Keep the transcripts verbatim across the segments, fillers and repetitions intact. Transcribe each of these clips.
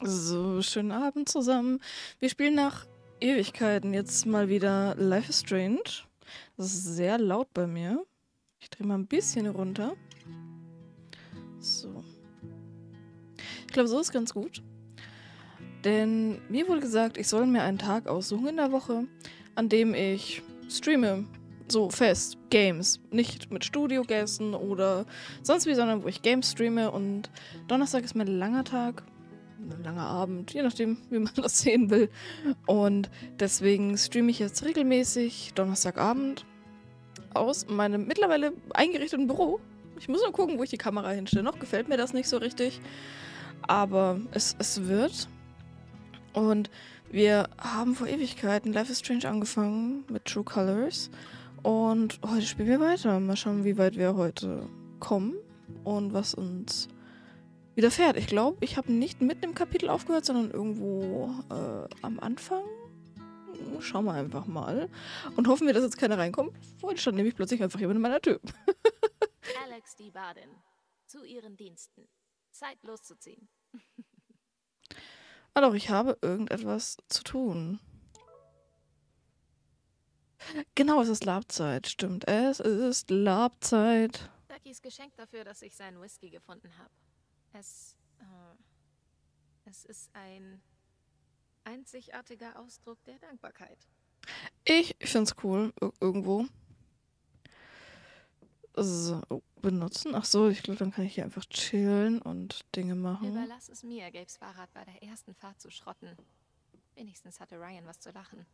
So, schönen Abend zusammen. Wir spielen nach Ewigkeiten jetzt mal wieder Life is Strange. Das ist sehr laut bei mir. Ich drehe mal ein bisschen runter. So. Ich glaube, so ist ganz gut. Denn mir wurde gesagt, ich soll mir einen Tag aussuchen in der Woche, an dem ich streame. So fest. Games. Nicht mit Studiogästen oder sonst wie, sondern wo ich Games streame. Und Donnerstag ist mein langer Tag. Ein langer Abend, je nachdem, wie man das sehen will. Und deswegen streame ich jetzt regelmäßig Donnerstagabend aus meinem mittlerweile eingerichteten Büro. Ich muss nur gucken, wo ich die Kamera hinstelle. Noch gefällt mir das nicht so richtig. Aber es, es wird. Und wir haben vor Ewigkeiten Life is Strange angefangen mit True Colors. Und heute spielen wir weiter. Mal schauen, wie weit wir heute kommen und was uns widerfährt. Ich glaube, ich habe nicht mitten im Kapitel aufgehört, sondern irgendwo äh, am Anfang. Schauen wir einfach mal. Und hoffen wir, dass jetzt keiner reinkommt. Vorhin stand nämlich plötzlich einfach jemand in meiner Tür. Alex die Badin. Zu Ihren Diensten. Zeit loszuziehen. Ah doch, ich habe irgendetwas zu tun. Genau, es ist Labzeit. Stimmt, es ist Labzeit. Duckys Geschenk dafür, dass ich seinen Whisky gefunden habe. Es, äh, es ist ein einzigartiger Ausdruck der Dankbarkeit. Ich find's cool, ir irgendwo. So, oh, benutzen. Ach so, ich glaube, dann kann ich hier einfach chillen und Dinge machen. Überlass es mir, Gabes Fahrrad bei der ersten Fahrt zu schrotten. Wenigstens hatte Ryan was zu lachen.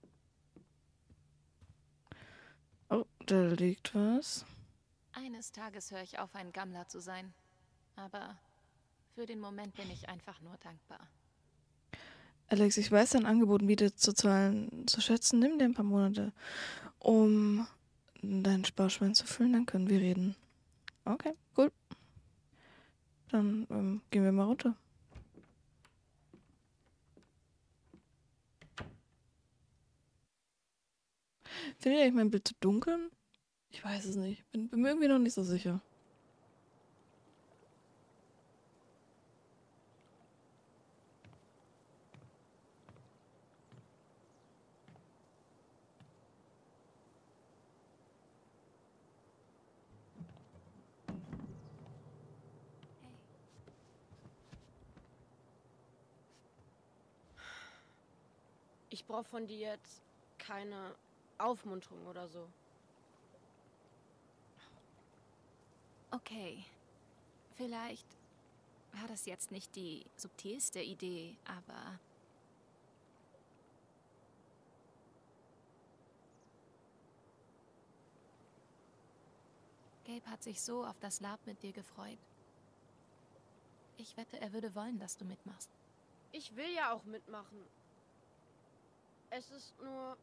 Oh, da liegt was. Eines Tages höre ich auf, ein Gammler zu sein. Aber für den Moment bin ich einfach nur dankbar. Alex, ich weiß dein Angebot, Miete zu zahlen, zu schätzen. Nimm dir ein paar Monate, um dein Sparschwein zu füllen, dann können wir reden. Okay, cool. Dann ähm, gehen wir mal runter. Findet ihr eigentlich mein Bild zu dunkel? Ich weiß es nicht. Bin, bin mir irgendwie noch nicht so sicher. Ich brauche von dir jetzt keine Aufmunterung oder so. Okay. Vielleicht war das jetzt nicht die subtilste Idee, aber... Gabe hat sich so auf das Lab mit dir gefreut. Ich wette, er würde wollen, dass du mitmachst. Ich will ja auch mitmachen. Es ist nur...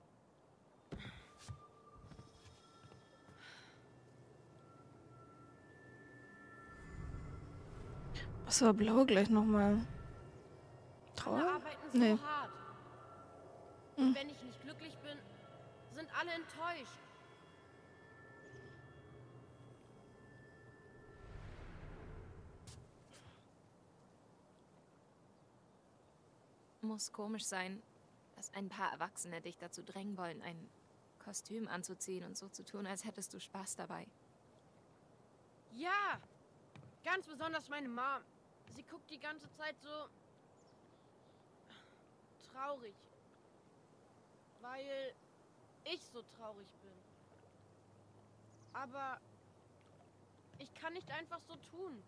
Was war blau gleich nochmal? Alle Trauer? arbeiten so Nee. hart. Hm. Und wenn ich nicht glücklich bin, sind alle enttäuscht. Muss komisch sein, dass ein paar Erwachsene dich dazu drängen wollen, ein Kostüm anzuziehen und so zu tun, als hättest du Spaß dabei. Ja! Ganz besonders meine Mom. Sie guckt die ganze Zeit so... traurig. Weil ich so traurig bin. Aber... ich kann nicht einfach so tun.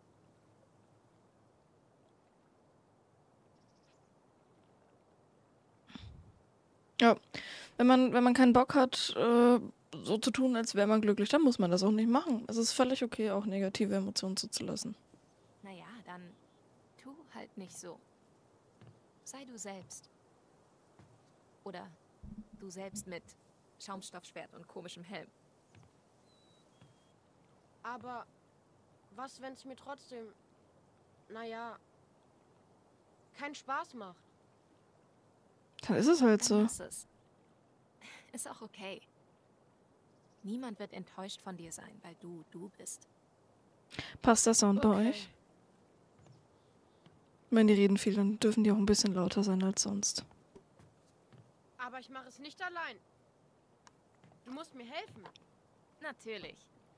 Ja, wenn man, wenn man keinen Bock hat, äh, so zu tun, als wäre man glücklich, dann muss man das auch nicht machen. Es ist völlig okay, auch negative Emotionen zuzulassen. Naja, dann tu halt nicht so. Sei du selbst. Oder du selbst mit Schaumstoffschwert und komischem Helm. Aber was, wenn es mir trotzdem, naja, keinen Spaß macht? Dann ist es halt Dann so. lass es. Ist auch okay. Niemand wird enttäuscht von dir sein, weil du du bist. Passt der Sound bei Okay. euch? Wenn die reden viel, dann dürfen die auch ein bisschen lauter sein als sonst. Aber ich mache es nicht allein. Du musst mir helfen. Natürlich.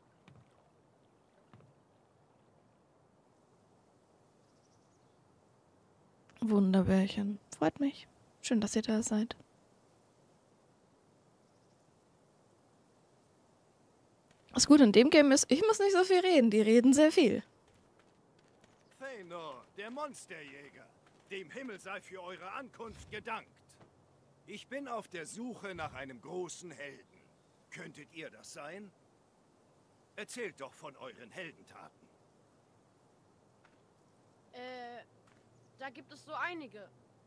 Wunderbärchen. Freut mich. Schön, dass ihr da seid. Das Gute an dem Game ist, ich muss nicht so viel reden. Die reden sehr viel. Feanor, der Monsterjäger. Dem Himmel sei für eure Ankunft gedankt. Ich bin auf der Suche nach einem großen Helden. Könntet ihr das sein? Erzählt doch von euren Heldentaten. Äh, da gibt es so einige.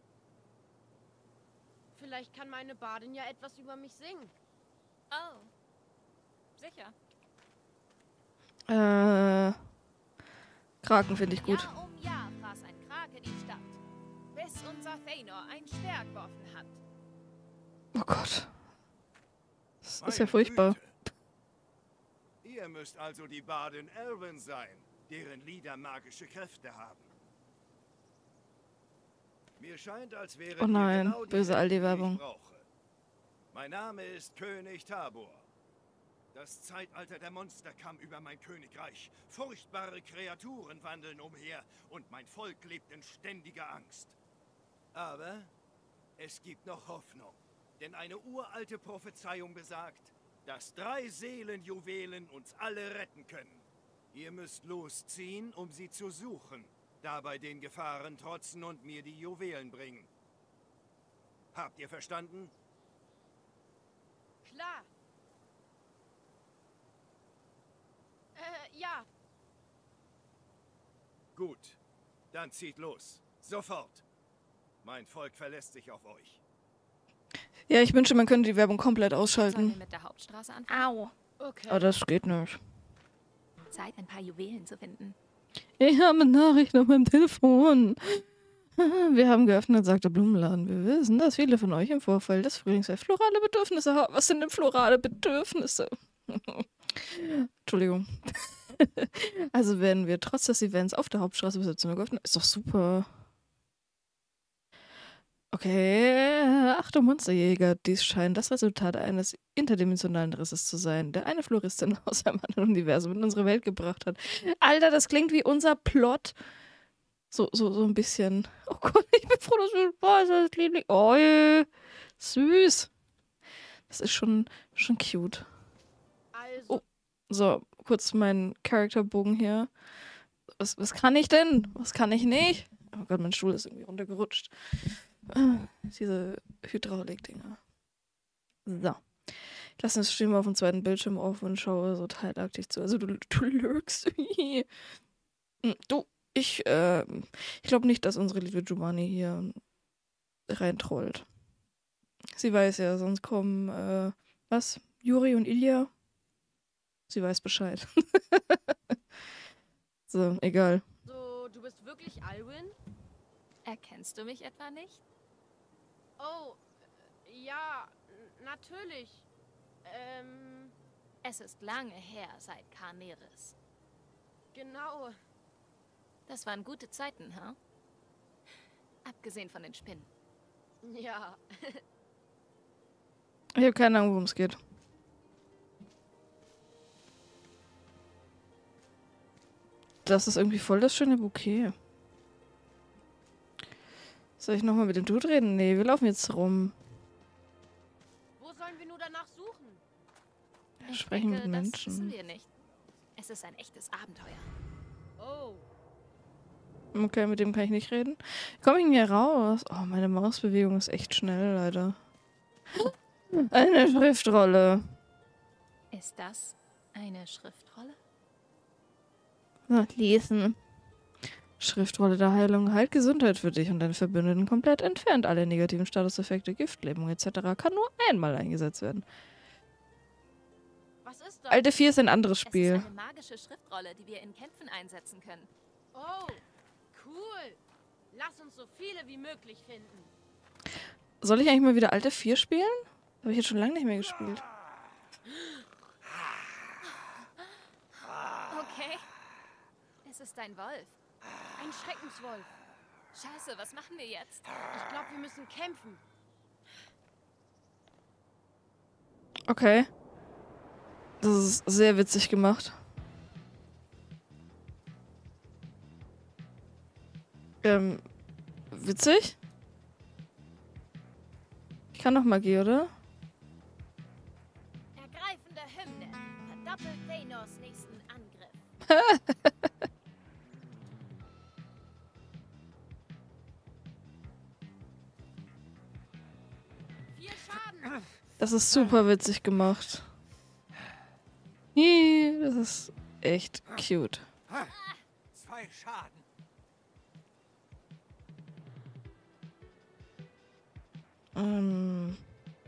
Vielleicht kann meine Badin ja etwas über mich singen. Oh. Sicher. Äh, Kraken finde ich gut. Jahr um Jahr fraß ein Krake die Stadt, bis unser Feanor ein Schwert geworfen hat. Oh Gott. Das ist ja Meine furchtbar. Güte. Ihr müsst also die Badin Elven sein, deren Lieder magische Kräfte haben. Mir scheint, als wäre Oh nein, genau die böse Helden, die Aldi-Werbung. ich brauche. Mein Name ist König Tabor. Das Zeitalter der Monster kam über mein Königreich. Furchtbare Kreaturen wandeln umher und mein Volk lebt in ständiger Angst. Aber es gibt noch Hoffnung. Denn eine uralte Prophezeiung besagt, dass drei Seelenjuwelen uns alle retten können. Ihr müsst losziehen, um sie zu suchen. Dabei den Gefahren trotzen und mir die Juwelen bringen. Habt ihr verstanden? Klar. Äh, ja. Gut, dann zieht los. Sofort. Mein Volk verlässt sich auf euch. Ja, ich wünsche, man könnte die Werbung komplett Sollen wir ausschalten. mit der Hauptstraße anfangen? Au. Okay. Aber das geht nicht. Zeit, ein paar Juwelen zu finden. Ich habe eine Nachricht auf meinem Telefon. Wir haben geöffnet, sagt der Blumenladen. Wir wissen, dass viele von euch im Vorfeld des Frühlingsfest florale Bedürfnisse haben. Was sind denn florale Bedürfnisse? Entschuldigung. Also werden wir trotz des Events auf der Hauptstraße bis siebzehn Uhr geöffnet. Ist doch super. Okay, Achtung Monsterjäger. Dies scheint das Resultat eines interdimensionalen Risses zu sein, der eine Floristin aus einem anderen Universum in unsere Welt gebracht hat. Alter, das klingt wie unser Plot. So, so, so ein bisschen. Oh Gott, ich bin froh, dass du Spaß hast, Liebling. Oh, je. Süß. Das ist schon, schon cute. Also, Oh. So, kurz mein Charakterbogen hier. Was, was kann ich denn? Was kann ich nicht? Oh Gott, mein Stuhl ist irgendwie runtergerutscht. Ah, diese Hydraulik-Dinger. So. Ich lasse den Stream auf dem zweiten Bildschirm auf und schaue so teilaktig zu. Also du, du lügst. Du, ich, äh, ich glaube nicht, dass unsere liebe Giovanni hier reintrollt. Sie weiß ja, sonst kommen, äh, was? Juri und Ilja? Sie weiß Bescheid. So, egal. so, du bist wirklich Alwyn? Erkennst du mich etwa nicht? Oh, äh, ja, n- natürlich. Ähm, Es ist lange her seit Carneris. genau. Das waren gute Zeiten, ha? Abgesehen von den Spinnen. Ja. Ich habe keine Ahnung, worum es geht. Das ist irgendwie voll das schöne Bouquet. Soll ich nochmal mit dem Dude reden? Nee, wir laufen jetzt rum. Wo sollen wir nur danach suchen? Wir Ich sprechen denke, mit das wissen Menschen. wir nicht. Es ist ein echtes Abenteuer. Oh, Okay, mit dem kann ich nicht reden. Wie komme ich denn hier raus? Oh, meine Mausbewegung ist echt schnell, leider. Eine Schriftrolle. Ist das eine Schriftrolle? So, lesen. Schriftrolle der Heilung. Halt Gesundheit für dich und deine Verbündeten komplett. Entfernt alle negativen Statuseffekte, Giftlähmung et cetera. Kann nur einmal eingesetzt werden. was ist das? Alte vier ist ein anderes Es Spiel. ist eine magische Schriftrolle, die wir in Kämpfen einsetzen können. Oh, cool. Lass uns so viele wie möglich finden. Soll ich eigentlich mal wieder Alte vier spielen? Habe ich jetzt schon lange nicht mehr gespielt. Okay. Es ist ein Wolf. Ein Schreckenswolf. Scheiße, was machen wir jetzt? Ich glaube, wir müssen kämpfen. Okay. Das ist sehr witzig gemacht. Ähm, witzig? Ich kann noch Magie, oder? Ergreifende Hymne. Verdoppelt Thanos nächsten Angriff. Vier Schaden. Das ist super witzig gemacht. Ih, das ist echt cute. Zwei Schaden. Ähm.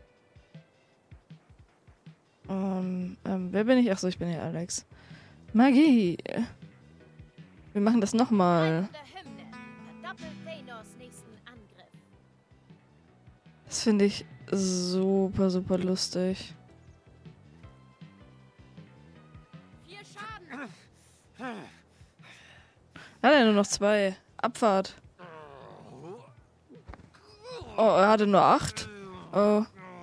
Ähm, ähm, wer bin ich? Achso, ich bin ja Alex. Magie. Wir machen das nochmal. Ergreifende Hymne. Verdoppelt Thanos nächsten Angriff. Das finde ich super, super lustig. Vier Schaden. Hat er nur noch zwei. Abfahrt. Oh, er hatte nur acht. Oh.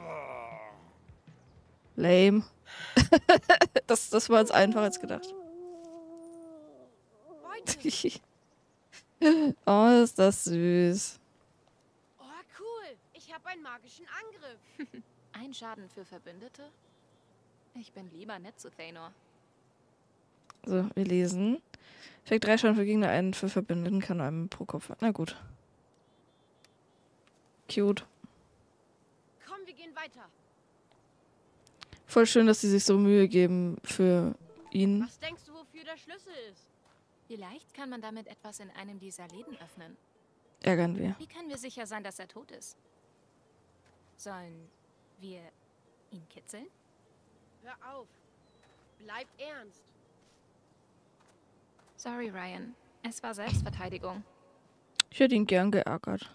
Lame. das, das war jetzt einfacher als gedacht. Beute. Oh, ist das süß. Oh, cool. Ich habe einen magischen Angriff. Ein Schaden für Verbündete? Ich bin lieber nett zu Thanor. So, wir lesen. Effekt drei Schaden für Gegner, einen für Verbündeten, kann nur einen pro Kopf. Na gut. Cute. Komm, wir gehen weiter. Voll schön, dass sie sich so Mühe geben für ihn. Was denkst du, wofür der Schlüssel ist? Vielleicht kann man damit etwas in einem dieser Läden öffnen. Ärgern wir. Wie können wir sicher sein, dass er tot ist? Sollen wir ihn kitzeln? Hör auf. Bleib ernst. Sorry, Ryan. Es war Selbstverteidigung. Ich hätte ihn gern geärgert.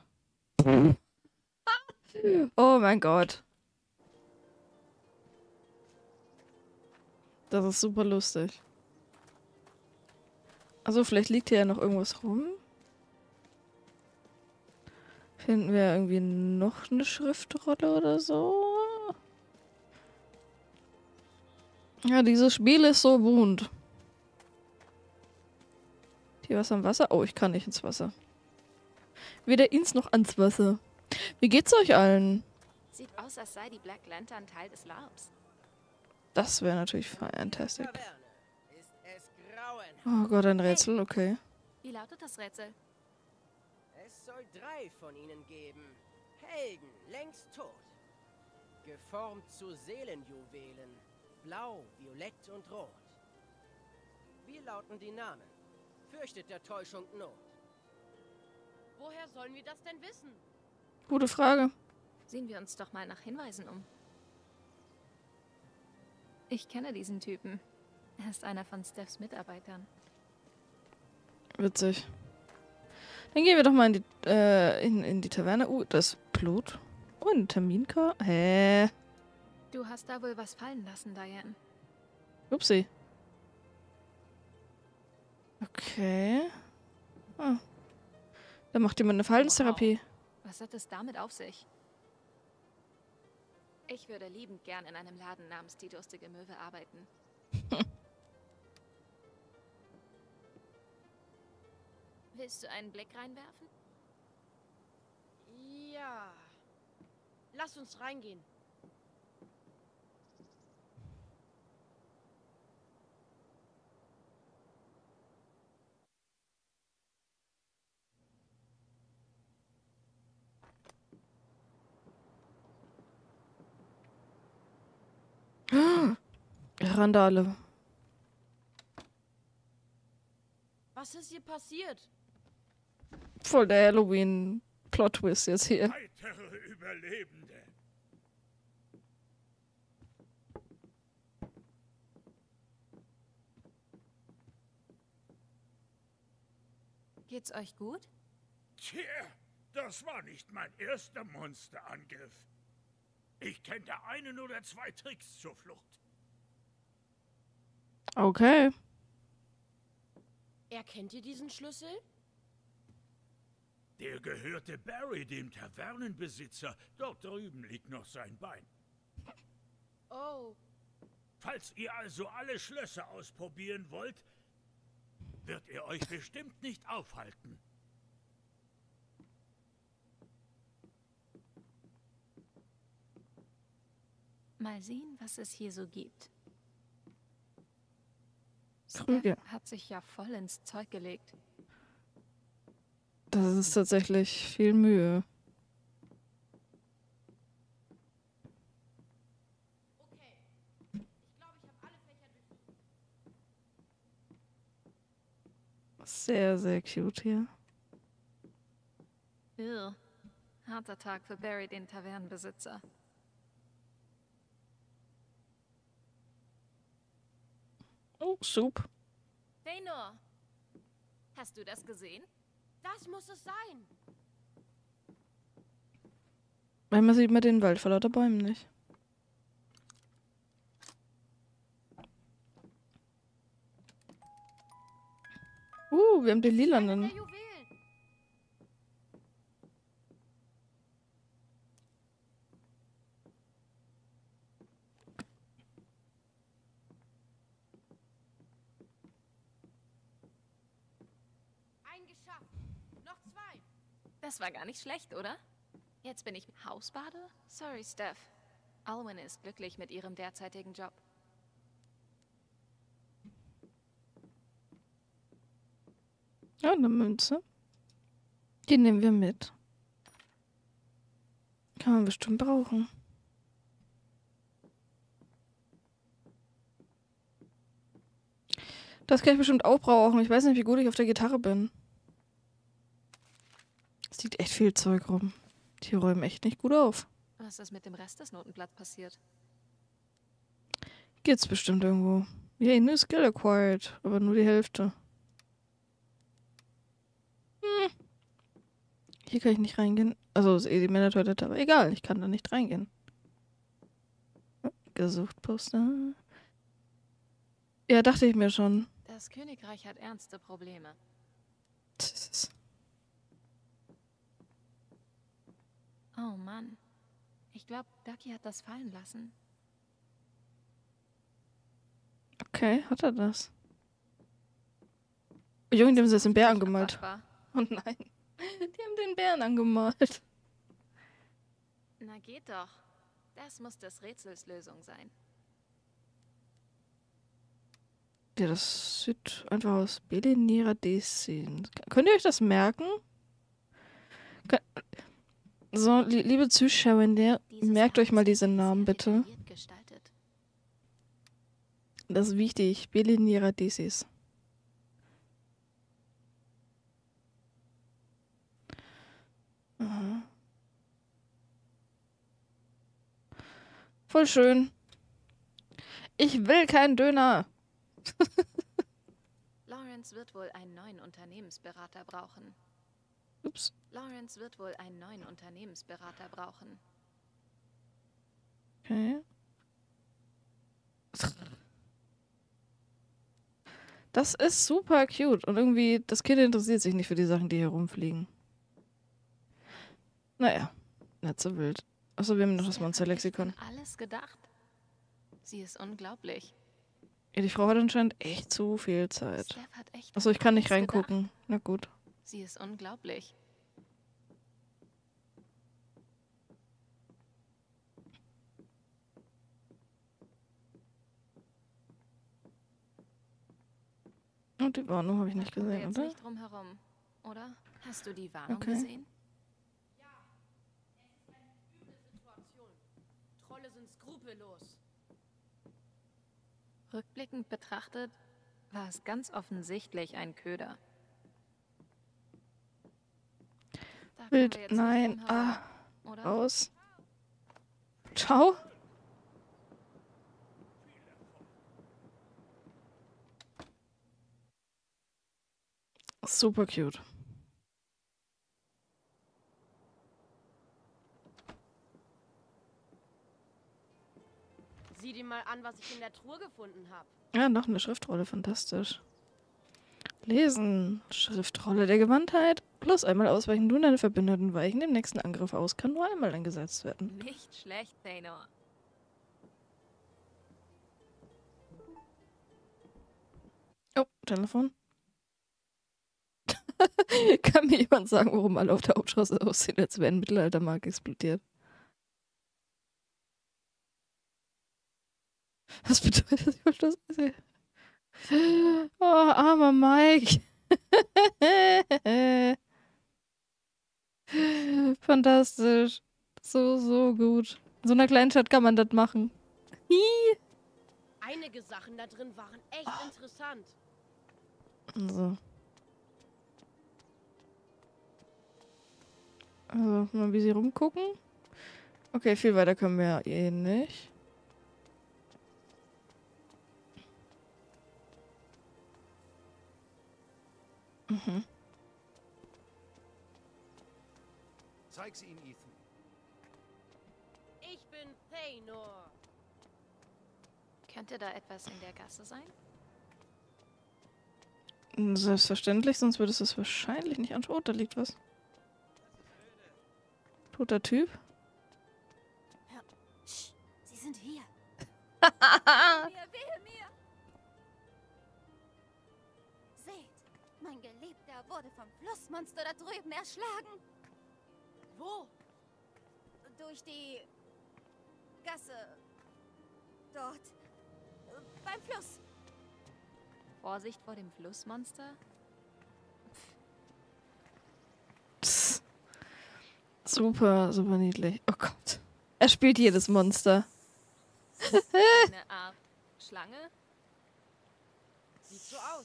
Oh mein Gott. Das ist super lustig. Also vielleicht liegt hier ja noch irgendwas rum. Finden wir irgendwie noch eine Schriftrolle oder so? Ja, dieses Spiel ist so bunt. Hier was am Wasser? Oh, ich kann nicht ins Wasser. Weder ins noch ans Wasser. Wie geht's euch allen? Sieht aus, als sei die Black Lantern Teil des Labs. Das wäre natürlich fantastic. Taverne ist es grauenhaft. Oh Gott, ein Rätsel, okay. Wie lautet das Rätsel? Es soll drei von ihnen geben. Helden, längst tot. Geformt zu Seelenjuwelen. Blau, violett und rot. Wie lauten die Namen? Fürchtet der Täuschung Not. Woher sollen wir das denn wissen? Gute Frage. Sehen wir uns doch mal nach Hinweisen um. Ich kenne diesen Typen. Er ist einer von Stephs Mitarbeitern. Witzig. Dann gehen wir doch mal in die, äh, in, in die Taverne. Uh, das ist Blut. Oh, ein Terminkarte. Hä? Du hast da wohl was fallen lassen, Diane. Upsi. Okay. Ah. Da macht jemand eine Verhaltenstherapie. Was hat es damit auf sich? Ich würde liebend gern in einem Laden namens Die Durstige Möwe arbeiten. Willst du einen Blick reinwerfen? Ja. Lass uns reingehen. Randale. Was ist hier passiert? Voll der Halloween-Plot-Twist jetzt hier. Weitere Überlebende. Geht's euch gut? Tja, das war nicht mein erster Monsterangriff. Ich kenne einen oder zwei Tricks zur Flucht. Okay. Erkennt ihr diesen Schlüssel? Der gehörte Barry, dem Tavernenbesitzer. Dort drüben liegt noch sein Bein. Oh, Falls ihr also alle Schlösser ausprobieren wollt, wird er euch bestimmt nicht aufhalten. Mal sehen, was es hier so gibt. Krüge. Steph hat sich ja voll ins Zeug gelegt. Das ist tatsächlich viel Mühe. okay. Ich glaube, ich habe alle Fächer durchsucht. Sehr, sehr cute hier. Ew. Harter Tag für Barry, den Tavernenbesitzer. Oh, Soup. Feynor, hast du das gesehen? Das muss es sein. Einmal sieht man den Wald vor lauter Bäumen nicht. Uh, wir haben den Einer lilanen. der Juwelen. Ein geschafft. Noch zwei. Das war gar nicht schlecht, oder? Jetzt bin ich Hausbade? Sorry, Steph. Alwyn ist glücklich mit ihrem derzeitigen Job. Ja, eine Münze. Die nehmen wir mit. Kann man bestimmt brauchen. Das kann ich bestimmt auch brauchen. Ich weiß nicht, wie gut ich auf der Gitarre bin. Es liegt echt viel Zeug rum. Die räumen echt nicht gut auf. Was ist mit dem Rest des Notenblatts passiert? Geht's bestimmt irgendwo. Yay, new skill acquired. Aber nur die Hälfte. Hm. Hier kann ich nicht reingehen. Also ist eh die Männertoilette, aber egal, ich kann da nicht reingehen. Gesucht Poster. Ja, dachte ich mir schon. Das Königreich hat ernste Probleme. Oh Mann. Ich glaube, Ducky hat das fallen lassen. Okay, hat er das? Oh, Junge, die haben sie jetzt den Bär Nicht angemalt. abwaschbar. Oh nein. Die haben den Bären angemalt. Na geht doch. Das muss des Rätsels Lösung sein. Ja, das sieht einfach aus. Belenira Desin. Könnt ihr euch das merken? Kön- So, li liebe Zuschauer, der, Dieses merkt euch mal Haus diese ist Namen sehr bitte. detailliert gestaltet. Das ist wichtig. Belenira Desis. Aha. Voll schön. Ich will keinen Döner. Lawrence wird wohl einen neuen Unternehmensberater brauchen. Ups. Lawrence wird wohl einen neuen Unternehmensberater brauchen. Okay. Das ist super cute. Und irgendwie, das Kind interessiert sich nicht für die Sachen, die hier rumfliegen. Naja, nicht so wild. Achso, wir haben noch das Steph hat echt Monsterlexikon. an alles gedacht. Sie ist unglaublich. Ja, die Frau hat anscheinend echt zu viel Zeit. Steph hat echt Achso, ich an kann nicht alles gedacht. reingucken. Na gut. Sie ist unglaublich. Und die Warnung habe ich Da nicht kommen wir gesehen, jetzt oder? nicht drum herum, oder? Hast du die Warnung Okay. gesehen? Üble Situation. Trolle sind skrupellos. Rückblickend betrachtet war es ganz offensichtlich ein Köder. Da kommen Wild. wir jetzt nicht Nein. drum herum, Ah, oder? raus. Ciao. Super cute. Sieh dir mal an, was ich in der Truhe gefunden habe. Ja, noch eine Schriftrolle. Fantastisch. Lesen. Schriftrolle der Gewandtheit. Plus einmal ausweichen. Du und deine Verbündeten weichen dem nächsten Angriff aus. Kann nur einmal eingesetzt werden. Nicht schlecht, Thanor. Oh, Telefon. Kann mir jemand sagen, warum alle auf der Hauptstraße aussehen, als wäre ein Mittelaltermarkt explodiert? Was bedeutet das? Ich verstehe das nicht. Oh, armer Mike. Fantastisch. So, so gut. In so einer kleinen Stadt kann man das machen. Hi. Einige Sachen da drin waren echt Oh. interessant. So. Also, mal wie sie rumgucken. Okay, viel weiter können wir eh nicht. Mhm. Zeig's ihm, Ethan. Ich bin Thanor. Könnte da etwas in der Gasse sein? Selbstverständlich, sonst würdest du es wahrscheinlich nicht anschauen. Oh, da liegt was. Toter Typ. Psst, sie sind hier. Ah. Wehe, wehe mir. Seht, mein Geliebter wurde vom Flussmonster da drüben erschlagen. Wo? Durch die Gasse. Dort. Äh, Beim Fluss. Vorsicht vor dem Flussmonster? Psst. Super, super niedlich. Oh Gott. Er spielt jedes Monster. Eine Art Schlange? Sieht so aus.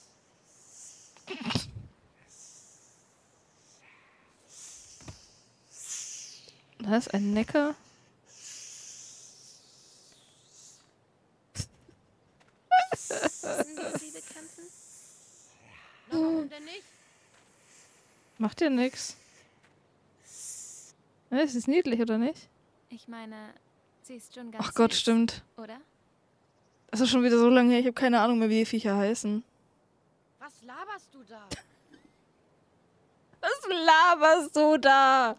Da ist ein Necker. Müssen wir sie bekämpfen? Na, warum denn nicht? Macht ja nix. Ja, es ist niedlich, oder nicht? Ich meine, sie ist schon ganz Ach Gott, süß, stimmt. oder? Das ist schon wieder so lange her. Ich habe keine Ahnung mehr, wie die Viecher heißen. Was laberst du da? Was laberst du da?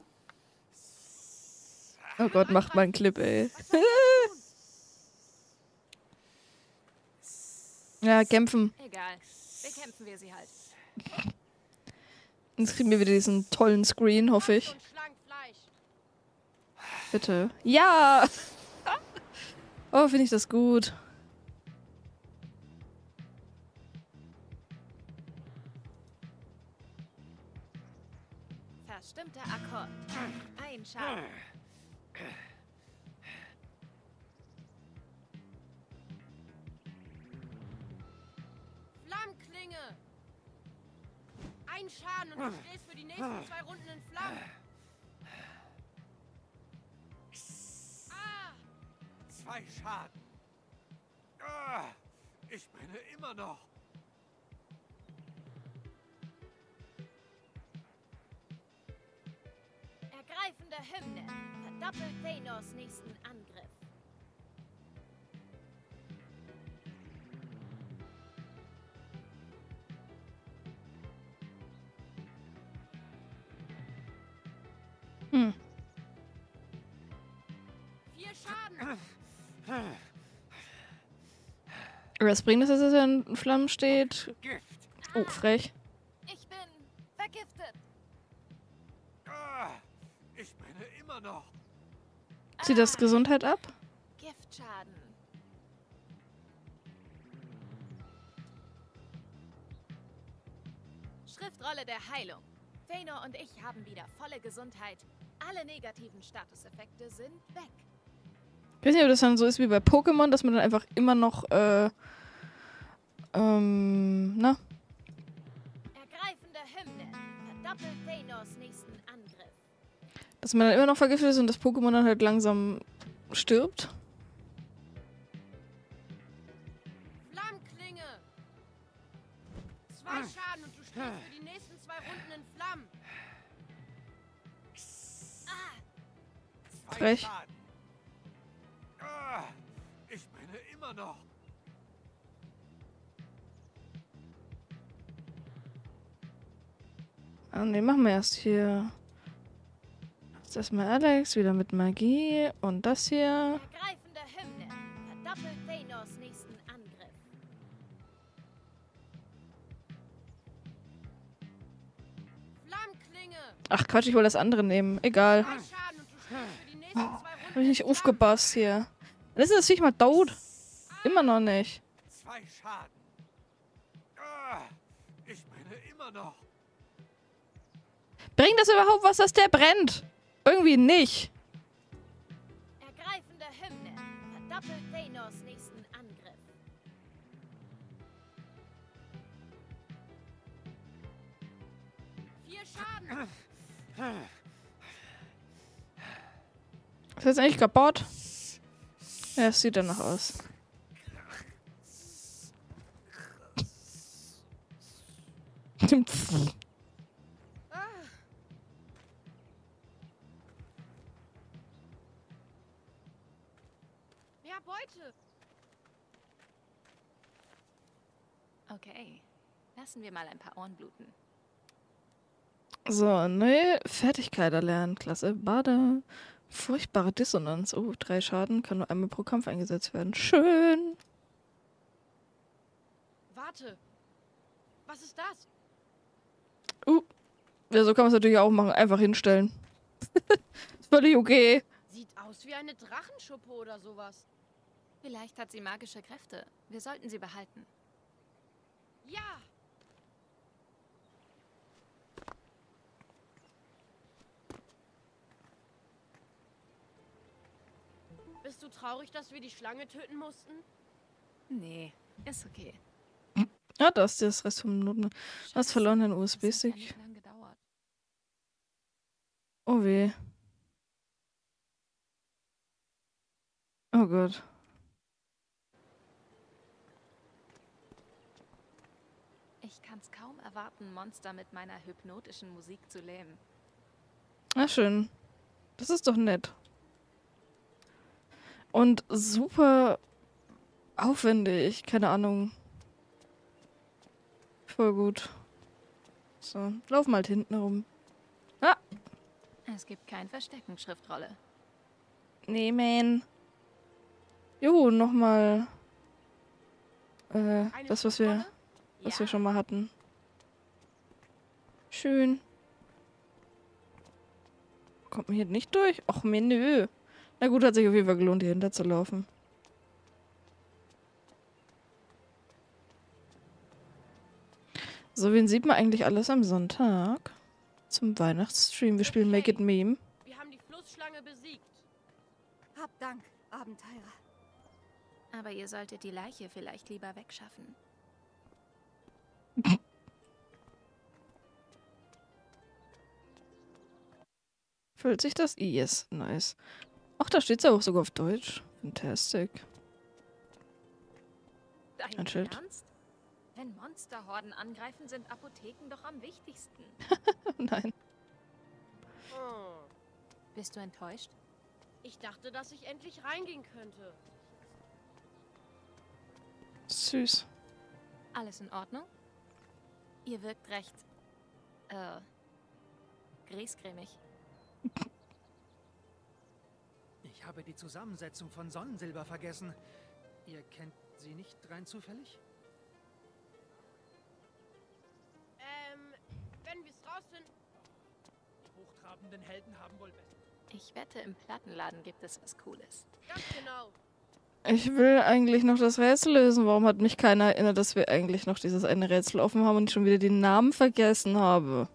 Oh Gott, macht mal einen Clip, ey. Was soll ich Ja, kämpfen. Egal. Bekämpfen wir sie halt. Jetzt kriegen wir wieder diesen tollen Screen, hoffe tun? ich. Und Schlangenfleisch. Bitte. Ja! Oh, finde ich das gut. Verstimmter Akkord. Ein Schaden. Flammklinge. Ein Schaden und du stehst für die nächsten zwei Runden in Flammen. Ah! Zwei Schaden. Ah, ich brenne immer noch. Ergreifende Hymne. Verdoppelt Thanors nächsten Angriff. Hm. Vier Schaden. Was bringt es, dass er in Flammen steht? Gift. Oh, frech. Ich bin vergiftet. Ah, ich brenne immer noch. Zieht das Gesundheit ab? Giftschaden. Schriftrolle der Heilung. Thanor und ich haben wieder volle Gesundheit. Alle negativen Statuseffekte sind weg. Ich weiß nicht, ob das dann so ist wie bei Pokémon, dass man dann einfach immer noch, äh, ähm, na? Ergreifende Hymne. Verdoppelt Thanors nächsten Angriff. Dass man dann immer noch vergiftet ist und das Pokémon dann halt langsam stirbt. Flammklinge. Zwei Schaden und du stehst für die nächsten zwei Runden in Flammen. Zwei Frech. Schaden. Ah, ich brenne immer noch. Und den machen wir erst hier. Jetzt erstmal Alex, wieder mit Magie. Und das hier. Ergreifende Hymne. Verdoppelt Thanos nächsten Angriff. Flammklinge! Ach Quatsch, ich wollte das andere nehmen. Egal. Drei Schaden und du spielst für die nächsten zwei Runden. Hab ich nicht aufgepasst hier. Das ist das Viech mal tot. Immer noch nicht. Zwei Schaden. Ah, ich meine immer noch. Bringt das überhaupt was, dass der brennt? Irgendwie nicht. Ergreifende Hymne. Verdoppelt Thanos nächsten Angriff. Vier Schaden. Ist jetzt eigentlich kaputt? Ja, es sieht danach aus. Ja, Beute. Okay, lassen wir mal ein paar Ohren bluten. So, neue Fertigkeit erlernen. Klasse. Bade. Furchtbare Dissonanz. Oh, drei Schaden. Kann nur einmal pro Kampf eingesetzt werden. Schön. Warte. Was ist das? Uh. Ja, so kann man es natürlich auch machen. Einfach hinstellen. Ist völlig okay. Sieht aus wie eine Drachenschuppe oder sowas. Vielleicht hat sie magische Kräfte. Wir sollten sie behalten. Ja. Bist du traurig, dass wir die Schlange töten mussten? Nee, ist okay. Ja, das ist das Rest vom Noten. Was verloren den U S Das hat ja B-Stick? nicht lang gedauert. Oh weh. Oh Gott. Ich kann's kaum erwarten, Monster mit meiner hypnotischen Musik zu lähmen. Ah, schön. Das ist doch nett. Und super aufwendig. Keine Ahnung. Voll gut. So, lauf mal hinten rum. Ah, Es gibt kein Verstecken, Schriftrolle. nehmen. Jo, nochmal. Äh, Eine das, was wir, Schriftrolle? was Ja. wir schon mal hatten. Schön. Kommt man hier nicht durch? Och, Menü. Na gut, hat sich auf jeden Fall gelohnt, hier hinter zu laufen. So, wen sieht man eigentlich alles am Sonntag? Zum Weihnachtsstream. Wir spielen Make It Meme. Wir haben die Flussschlange besiegt. Hab Dank, Abenteurer. Aber ihr solltet die Leiche vielleicht lieber wegschaffen. Füllt sich das? Yes, nice. Ach, da steht's ja auch sogar auf Deutsch. Fantastic. Dein Ein Schild. Ernst? Wenn Monsterhorden angreifen, sind Apotheken doch am wichtigsten. Nein. Oh. Bist du enttäuscht? Ich dachte, dass ich endlich reingehen könnte. Süß. Alles in Ordnung? Ihr wirkt recht, äh, griesgrämig. Ich habe die Zusammensetzung von Sonnensilber vergessen. Ihr kennt sie nicht rein zufällig? Ähm, wenn wir es rausfinden. Die hochtrabenden Helden haben wohl besser. Ich wette, im Plattenladen gibt es was Cooles. Ganz genau. Ich will eigentlich noch das Rätsel lösen. Warum hat mich keiner erinnert, dass wir eigentlich noch dieses eine Rätsel offen haben und ich schon wieder den Namen vergessen habe?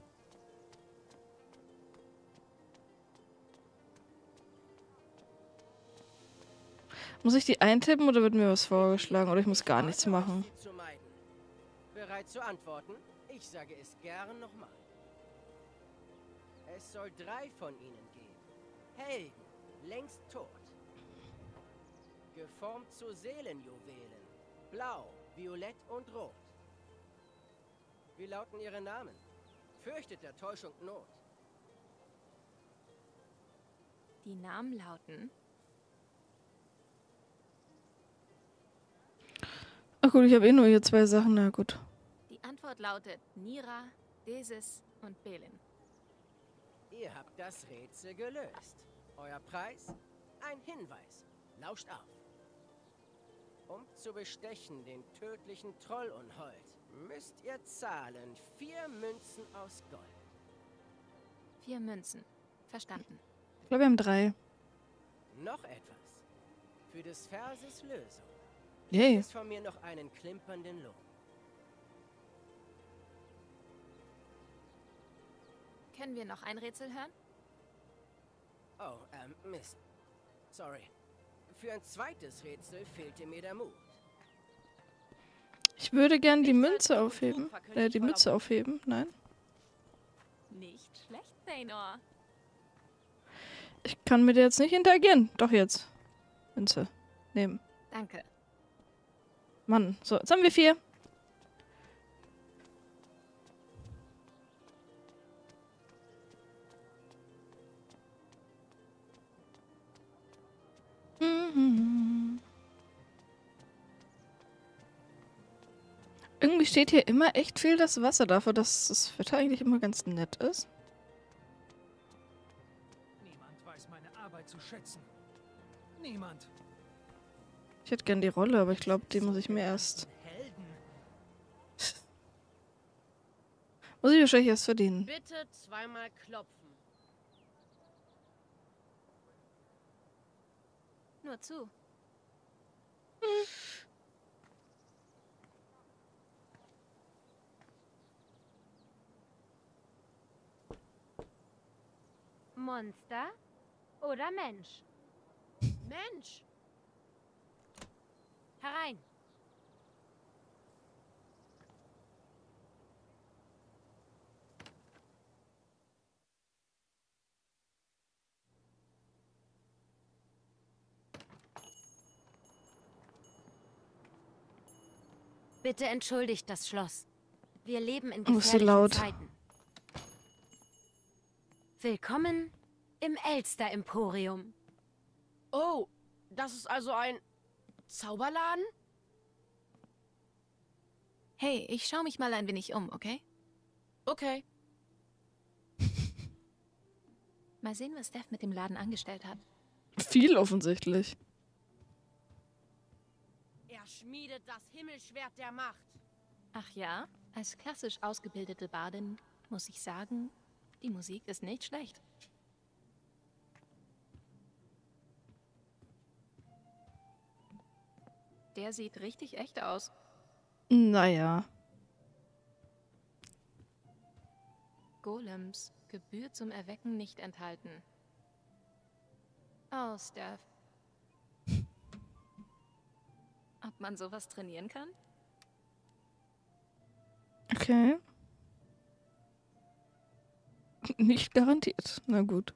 Muss ich die eintippen oder wird mir was vorgeschlagen? Oder ich muss gar nichts Rate euch, machen? sie zu meiden. Bereit zu antworten? Ich sage es gern nochmal. Es soll drei von ihnen geben. Helden, längst tot. Geformt zu Seelenjuwelen. Blau, violett und rot. Wie lauten ihre Namen? Fürchtet der Täuschung Not. Die Namen lauten Ach gut, ich habe eh nur hier zwei Sachen. Na gut. Die Antwort lautet Nira, Desis und Belin. Ihr habt das Rätsel gelöst. Euer Preis? Ein Hinweis. Lauscht auf. Um zu bestechen den tödlichen Trollunhold, müsst ihr zahlen vier Münzen aus Gold. Vier Münzen. Verstanden. Ich glaube, wir haben drei. Noch etwas. Für des Verses Lösung. Yay. Ist von mir noch einen klimpernden Lohn. Können wir noch ein Rätsel hören? Oh, ähm, Mist. Sorry. Für ein zweites Rätsel fehlte mir der Mut. Ich würde gern die Münze aufheben. Äh, die Mütze aufheben. Nein. Nicht schlecht, Thanor. Ich kann mit der jetzt nicht interagieren. Doch jetzt. Münze. Nehmen. Danke. Mann. So, jetzt haben wir vier. Mhm. Irgendwie steht hier immer echt viel das Wasser dafür, dass das Wetter eigentlich immer ganz nett ist. Niemand weiß meine Arbeit zu schätzen. Niemand. Ich hätte gern die Rolle, aber ich glaube, die muss ich mir erst... Helden. Muss ich wahrscheinlich erst verdienen. Bitte zweimal klopfen. Nur zu. Monster oder Mensch? Mensch! Herein. Bitte entschuldigt das Schloss. Wir leben in Oh, ist so gefährlichen laut. Zeiten. Willkommen im Elster-Emporium. Oh, das ist also ein Zauberladen? Hey, ich schaue mich mal ein wenig um, okay? Okay. Mal sehen, was Steph mit dem Laden angestellt hat. Viel offensichtlich. Er schmiedet das Himmelschwert der Macht. Ach ja, als klassisch ausgebildete Bardin muss ich sagen, die Musik ist nicht schlecht. Der sieht richtig echt aus. Naja. Golems, Gebühr zum Erwecken nicht enthalten. Oh, Steph. Ob man sowas trainieren kann? Okay. Nicht garantiert. Na gut.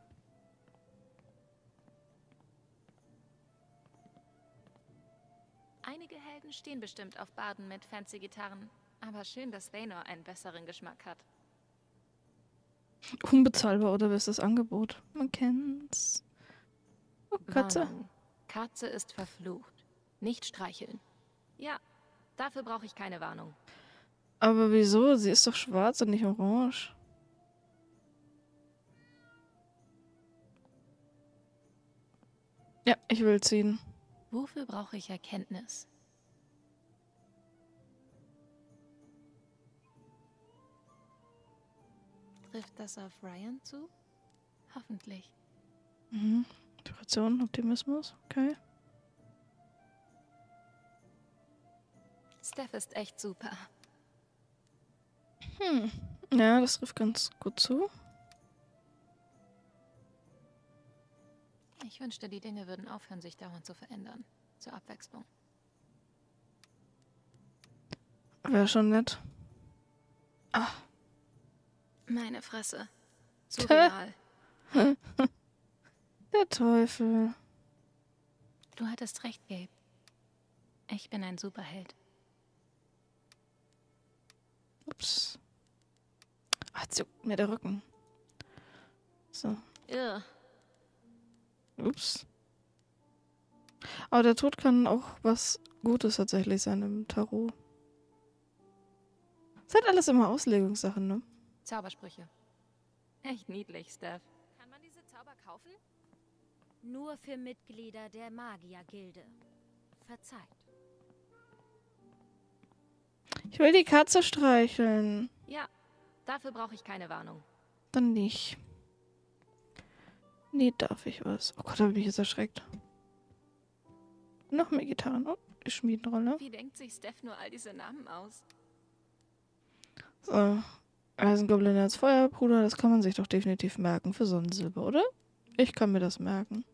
Einige Helden stehen bestimmt auf Barden mit fancy Gitarren. Aber schön, dass Thanor einen besseren Geschmack hat. Unbezahlbar oder bestes Angebot. Man kennt's. Oh, Katze. Warnung. Katze ist verflucht. Nicht streicheln. Ja, dafür brauche ich keine Warnung. Aber wieso? Sie ist doch schwarz und nicht orange. Ja, ich will ziehen. Wofür brauche ich Erkenntnis? Trifft das auf Ryan zu? Hoffentlich. Mhm. Motivation, Optimismus, okay. Steph ist echt super. Hm. Ja, das trifft ganz gut zu. Ich wünschte, die Dinge würden aufhören, sich dauernd zu verändern. Zur Abwechslung. Wäre schon nett. Ah. Meine Fresse. Zu Tö. real. Der Teufel. Du hattest recht, Gabe. Ich bin ein Superheld. Ups. Ah, jetzt juckt mir der Rücken. So. Ugh. Ups. Aber der Tod kann auch was Gutes tatsächlich sein im Tarot. Es ist halt alles immer Auslegungssachen, ne? Zaubersprüche. Echt niedlich, Steph. Kann man diese Zauber kaufen? Nur für Mitglieder der Magiergilde. Verzeiht. Ich will die Katze streicheln. Ja, dafür brauche ich keine Warnung. Dann nicht. Nee, darf ich was? Oh Gott, habe ich mich jetzt erschreckt. Noch mehr Gitarren. Oh, die Schmiedenrolle. Wie denkt sich Steph nur all diese Namen aus? So. Eisengoblin als Feuerbruder, das kann man sich doch definitiv merken für Sonnensilber, oder? Ich kann mir das merken.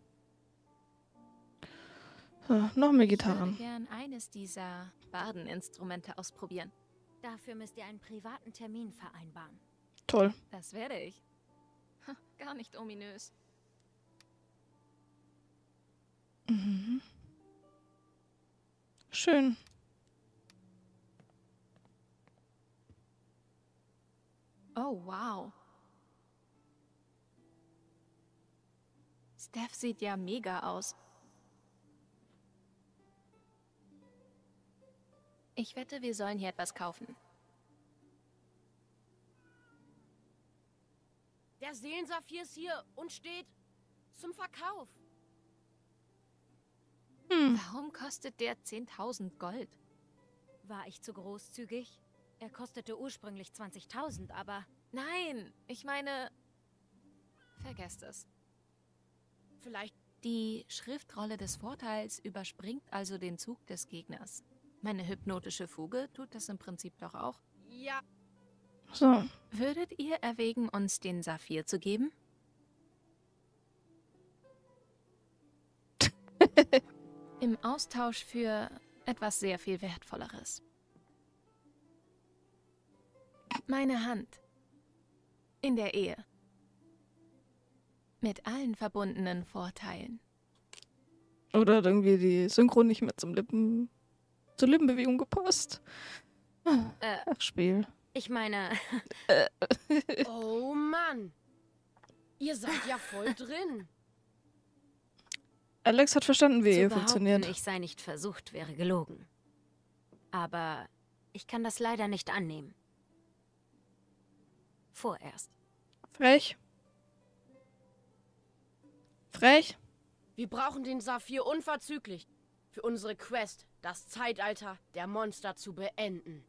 So, noch mehr Gitarren. Ich würde gern eines dieser Bardeninstrumente ausprobieren. Dafür müsst ihr einen privaten Termin vereinbaren. Toll. Das werde ich. Ha, gar nicht ominös. Mhm. Schön. Oh, wow. Steph sieht ja mega aus. Ich wette, wir sollen hier etwas kaufen. Der Seelensaphir ist hier und steht zum Verkauf. Hm. Warum kostet der zehntausend Gold? War ich zu großzügig? Er kostete ursprünglich zwanzigtausend, aber... Nein, ich meine... Vergesst es. Vielleicht... Die Schriftrolle des Vorteils überspringt also den Zug des Gegners. Meine hypnotische Fuge tut das im Prinzip doch auch. Ja, So. Würdet ihr erwägen, uns den Saphir zu geben? Im Austausch für etwas sehr viel Wertvolleres. Meine Hand. In der Ehe. Mit allen verbundenen Vorteilen. Oder hat irgendwie die Synchro nicht mehr zum Lippen... zur Lippenbewegung gepasst? Äh, Ach, Spiel. ich meine... oh Mann. Ihr seid ja voll drin. Alex hat verstanden, wie Zu Ehe behaupten, funktioniert. ich sei nicht versucht, wäre gelogen. Aber ich kann das leider nicht annehmen. Vorerst. Frech. Frech. Wir brauchen den Saphir unverzüglich. Für unsere Quest, das Zeitalter der Monster zu beenden.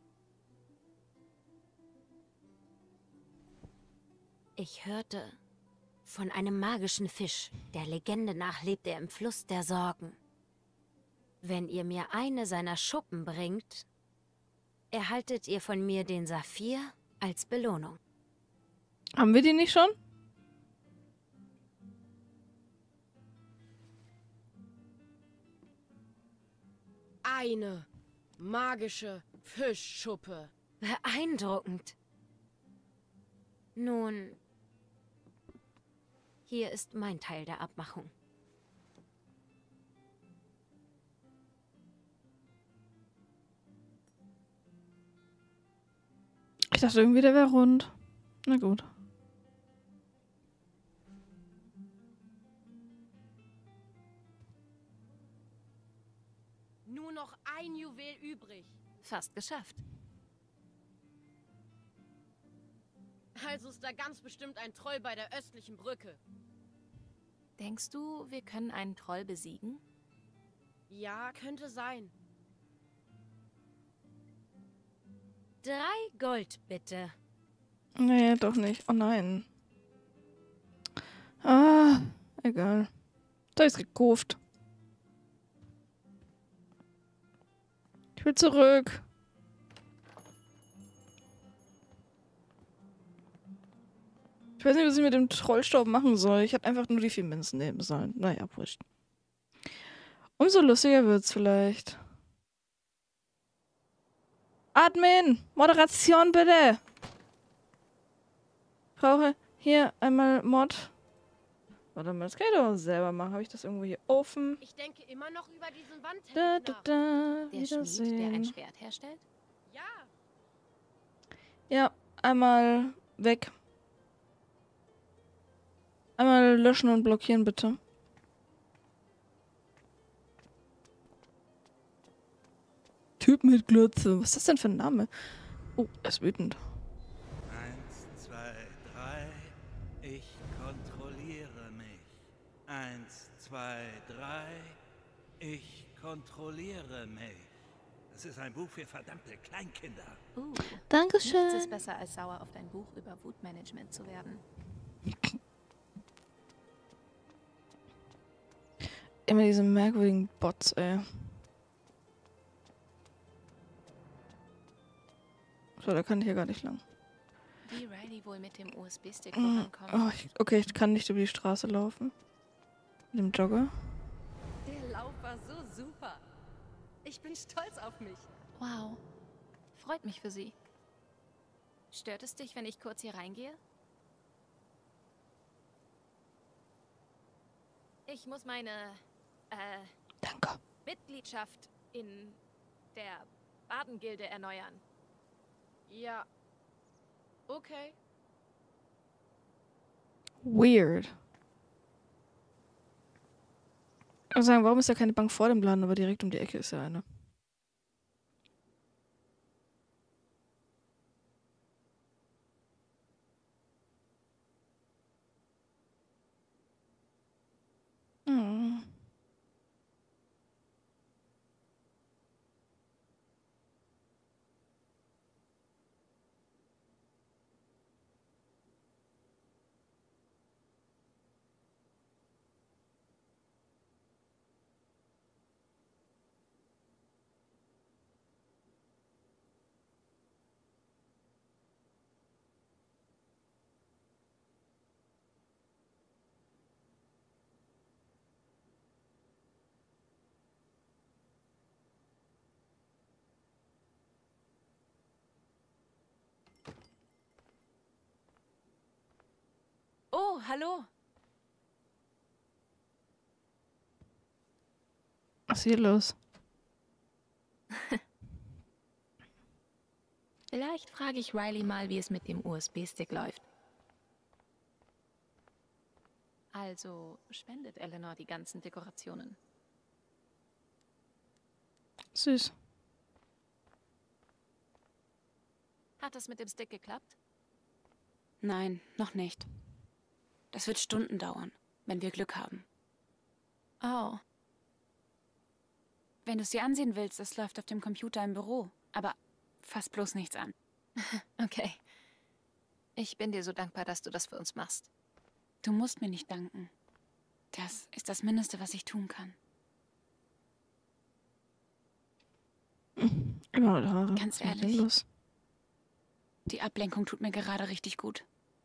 Ich hörte von einem magischen Fisch. Der Legende nach lebt er im Fluss der Sorgen. Wenn ihr mir eine seiner Schuppen bringt, erhaltet ihr von mir den Saphir als Belohnung. Haben wir die nicht schon? Eine magische Fischschuppe. Beeindruckend. Nun, hier ist mein Teil der Abmachung. Ich dachte irgendwie, der wäre rund. Na gut. Nur noch ein Juwel übrig. Fast geschafft. Also ist da ganz bestimmt ein Troll bei der östlichen Brücke. Denkst du, wir können einen Troll besiegen? Ja, könnte sein. Drei Gold, bitte. Nee, doch nicht. Oh nein. Ah, egal. Da ist gekauft. Ich will zurück. Ich weiß nicht, was ich mit dem Trollstaub machen soll. Ich hätte einfach nur die vier Münzen nehmen sollen. Naja, wurscht. Umso lustiger wird's vielleicht. Admin! Moderation bitte! Ich brauche hier einmal Mod. Warte mal, das kann ich doch selber machen. Habe ich das irgendwo hier offen? Ich denke immer noch über diesen Wandteppich Da, da, nach. da. Der Schmied, der ein Wiedersehen. Schwert herstellt? Ja, Ja, einmal weg. Einmal löschen und blockieren, bitte. Typ mit Glotze. Was ist das denn für ein Name? Oh, er ist wütend. Eins, zwei, drei. Ich kontrolliere mich. Das ist ein Buch für verdammte Kleinkinder. Uh, Dankeschön. nichts ist besser, als sauer auf dein Buch über Wutmanagement zu werden. Immer diese merkwürdigen Bots, ey. So, da kann ich ja gar nicht lang. Wie Riley wohl mit dem U S B-Stick Mm, vorankommt. Oh, ich, okay, ich kann nicht über die Straße laufen. Mit dem Jogger. Der Lauf war so super. Ich bin stolz auf mich. Wow. Freut mich für sie. Stört es dich, wenn ich kurz hier reingehe? Ich muss meine äh, Danke. Mitgliedschaft in der Badengilde erneuern. Ja. Okay. Weird. Ich muss sagen, warum ist da keine Bank vor dem Laden, aber direkt um die Ecke ist ja eine. Hm. Oh, hallo. Was ist hier los? Vielleicht frage ich Riley mal, wie es mit dem U S B-Stick läuft. Also spendet Eleanor die ganzen Dekorationen. Süß. Hat das mit dem Stick geklappt? Nein, noch nicht. Das wird Stunden dauern, wenn wir Glück haben. Oh, Wenn du es dir ansehen willst, es läuft auf dem Computer im Büro. Aber fass bloß nichts an. okay. Ich bin dir so dankbar, dass du das für uns machst. Du musst mir nicht danken. Das ist das Mindeste, was ich tun kann. Immer noch Haare. Ganz Was ist mit denen ehrlich. los? Die Ablenkung tut mir gerade richtig gut.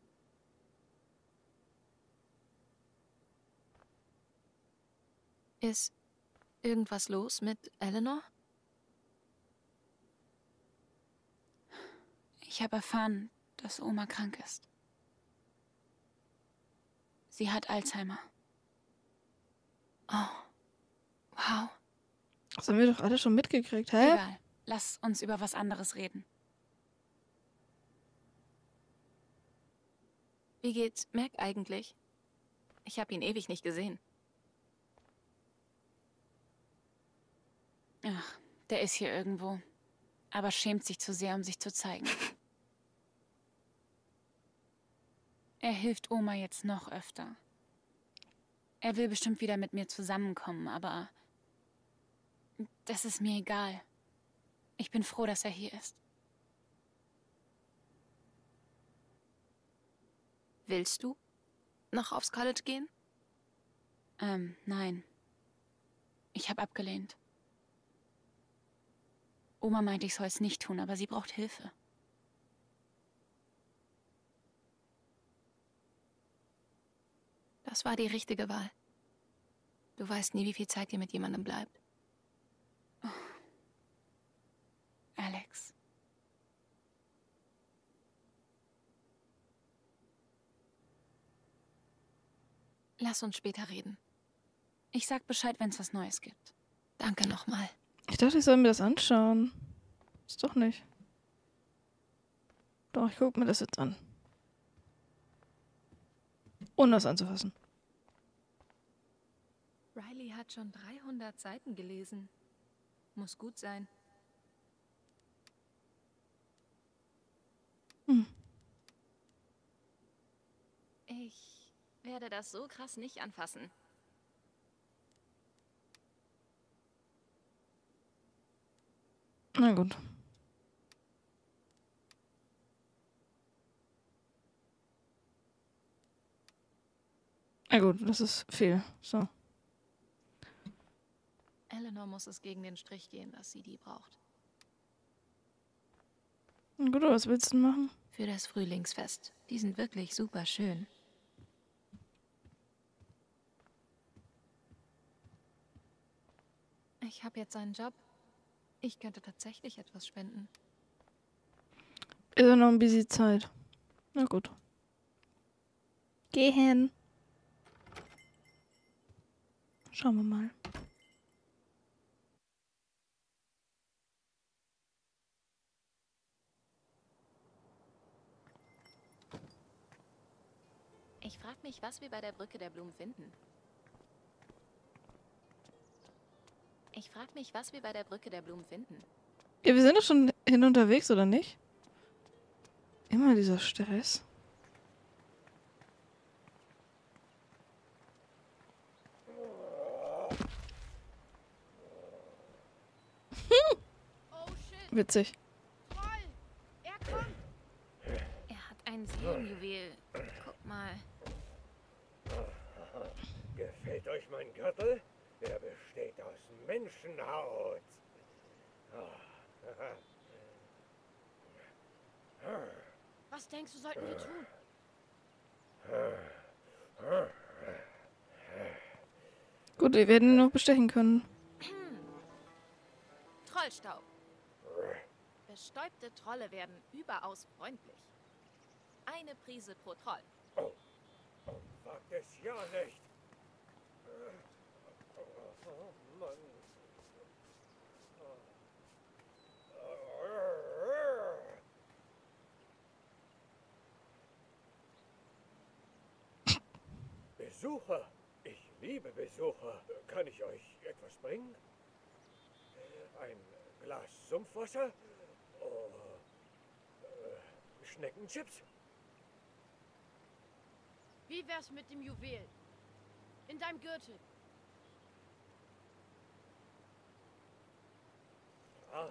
Ist irgendwas los mit Eleanor? Ich habe erfahren, dass Oma krank ist. Sie hat Alzheimer. Oh, wow. Das haben wir doch alle schon mitgekriegt, hä? Egal, lass uns über was anderes reden. Wie geht's Mac eigentlich? Ich habe ihn ewig nicht gesehen. Ach, der ist hier irgendwo. Aber schämt sich zu sehr, um sich zu zeigen. Er hilft Oma jetzt noch öfter. Er will bestimmt wieder mit mir zusammenkommen, aber das ist mir egal. Ich bin froh, dass er hier ist. Willst du noch aufs College gehen? Ähm, nein. Ich habe abgelehnt. Oma meinte, ich soll es nicht tun, aber sie braucht Hilfe. Das war die richtige Wahl. Du weißt nie, wie viel Zeit dir mit jemandem bleibt. Alex. Lass uns später reden. Ich sag Bescheid, wenn es was Neues gibt. Danke nochmal. Ich dachte, ich soll mir das anschauen. Ist doch nicht. Doch, ich guck mir das jetzt an. Ohne das anzufassen. Riley hat schon dreihundert Seiten gelesen. Muss gut sein. Hm. Ich werde das so krass nicht anfassen. Na gut. Na gut, das ist viel. So. Eleanor muss es gegen den Strich gehen, dass sie die braucht. Na gut, was willst du machen? Für das Frühlingsfest. Die sind wirklich super schön. Ich habe jetzt einen Job. Ich könnte tatsächlich etwas spenden. Ist ja noch ein bisschen Zeit. Na gut. Geh hin. Schauen wir mal. Ich frage mich, was wir bei der Brücke der Blumen finden. Ich frage mich, was wir bei der Brücke der Blumen finden. Ja, wir sind doch schon hin unterwegs, oder nicht? Immer dieser Stress. Oh shit, Witzig. Troll! Er kommt! Er hat ein Seelenjuwel. Guck mal. Gefällt euch mein Gürtel? Er besteht aus Menschenhaut. Was denkst du, sollten wir tun? Gut, wir werden ihn noch bestechen können. Trollstaub. Bestäubte Trolle werden überaus freundlich. Eine Prise pro Troll. Wagt es ja nicht. Oh Mann. Besucher. Ich liebe Besucher. Kann ich euch etwas bringen? Ein Glas Sumpfwasser? Oder äh, Schneckenchips? Wie wär's mit dem Juwel? In deinem Gürtel. Ah.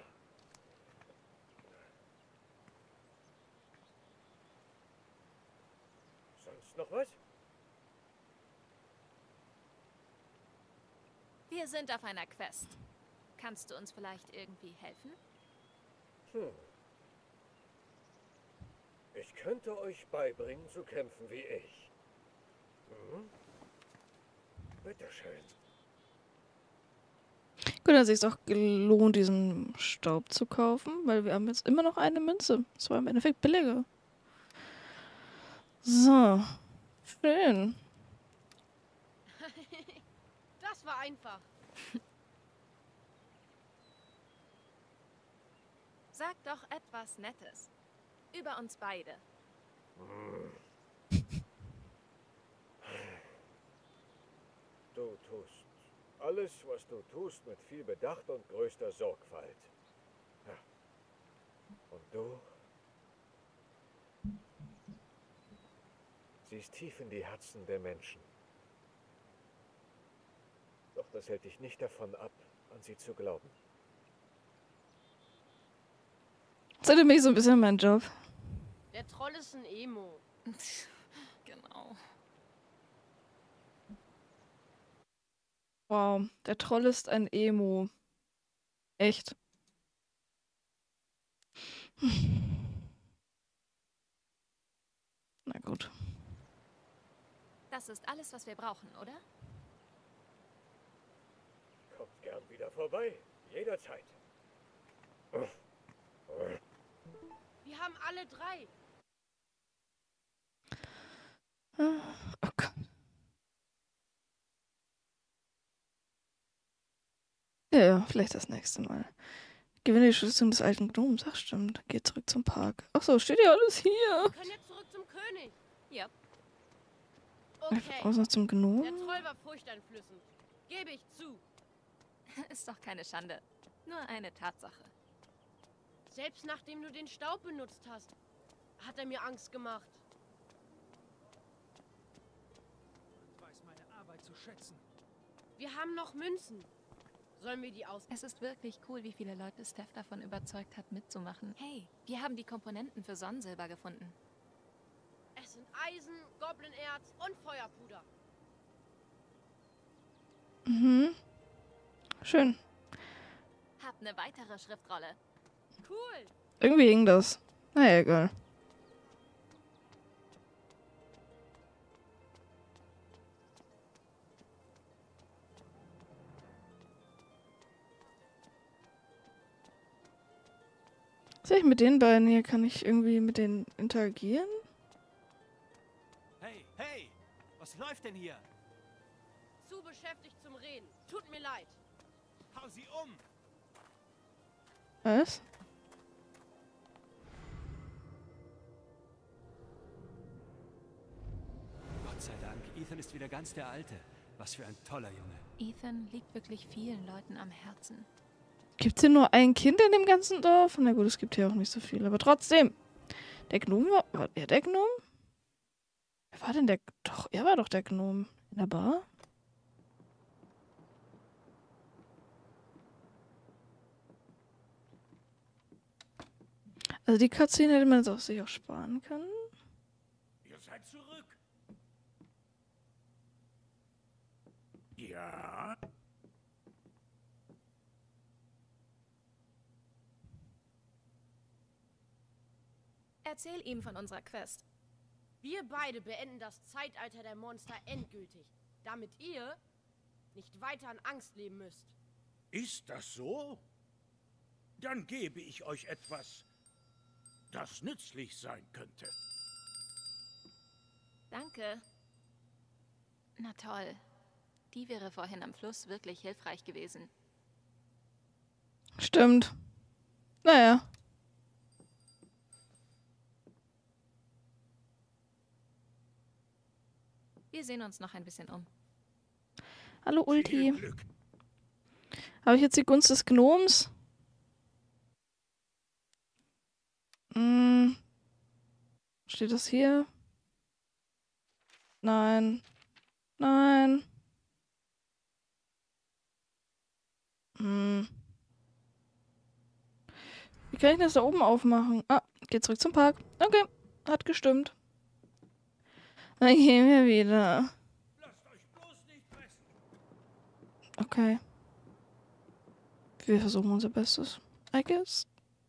Sonst noch was? Wir sind auf einer Quest. Kannst du uns vielleicht irgendwie helfen? Hm. Ich könnte euch beibringen zu kämpfen wie ich. Hm? Bitteschön. Gut, hat sich auch gelohnt, diesen Staub zu kaufen, weil wir haben jetzt immer noch eine Münze. Das war im Endeffekt billiger. So. Schön. Das war einfach. Sag doch etwas Nettes. Über uns beide. Du tust alles, was du tust, mit viel Bedacht und größter Sorgfalt. Ja. Und du siehst tief in die Herzen der Menschen. Doch das hält dich nicht davon ab, an sie zu glauben. Das erinnert mich so ein bisschen an meinen Job. Der Troll ist ein Emo. Genau. Wow, der Troll ist ein Emo. Echt. Na gut. Das ist alles, was wir brauchen, oder? Kommt gern wieder vorbei. Jederzeit. Wir haben alle drei. Oh Gott. Ja, ja, vielleicht das nächste Mal. Gewinne die Schlüssel des alten Gnoms. Ach stimmt, geht zurück zum Park. Ach so, steht ja alles hier. Wir können jetzt zurück zum König. Ja. Okay. Aus noch zum Gnom. Der Troll war furchteinflößend. Gebe ich zu. Ist doch keine Schande. Nur eine Tatsache. Selbst nachdem du den Staub benutzt hast, hat er mir Angst gemacht. Ich weiß meine Arbeit zu schätzen. Wir haben noch Münzen. Sollen wir die aus... Es ist wirklich cool, wie viele Leute Steph davon überzeugt hat, mitzumachen. Hey, wir haben die Komponenten für Sonnensilber gefunden. Es sind Eisen, Goblinerz und Feuerpuder. Mhm. Schön. Hab eine weitere Schriftrolle. Cool. Irgendwie ging das. Naja, egal. Sehe ich mit den beiden hier, kann ich irgendwie mit denen interagieren? Hey, hey! Was läuft denn hier? Zu beschäftigt zum Reden. Tut mir leid. Hau sie um! Was? Gott sei Dank, Ethan ist wieder ganz der Alte. Was für ein toller Junge. Ethan liegt wirklich vielen Leuten am Herzen. Gibt es hier nur ein Kind in dem ganzen Dorf? Na gut, es gibt hier auch nicht so viel, aber trotzdem. Der Gnome war... War er der Gnome? Wer war denn der... Doch, er war doch der Gnome. In der Bar? Also die Cutscene hätte man jetzt auch sich auch sparen können. Ihr seid zurück. Ja. Erzähl ihm von unserer Quest. Wir beide beenden das Zeitalter der Monster endgültig, damit ihr nicht weiter in Angst leben müsst. Ist das so? Dann gebe ich euch etwas, das nützlich sein könnte. Danke. Na toll. Die wäre vorhin am Fluss wirklich hilfreich gewesen. Stimmt. Naja. Wir sehen uns noch ein bisschen um. Hallo Ulti. Viel Glück. Habe ich jetzt die Gunst des Gnoms? Hm. Steht das hier? Nein. Nein. Hm. Wie kann ich das da oben aufmachen? Ah, geht zurück zum Park. Okay, hat gestimmt. Dann gehen wir wieder. Lasst euch bloß nicht pressen. Okay. Wir versuchen unser Bestes. I guess.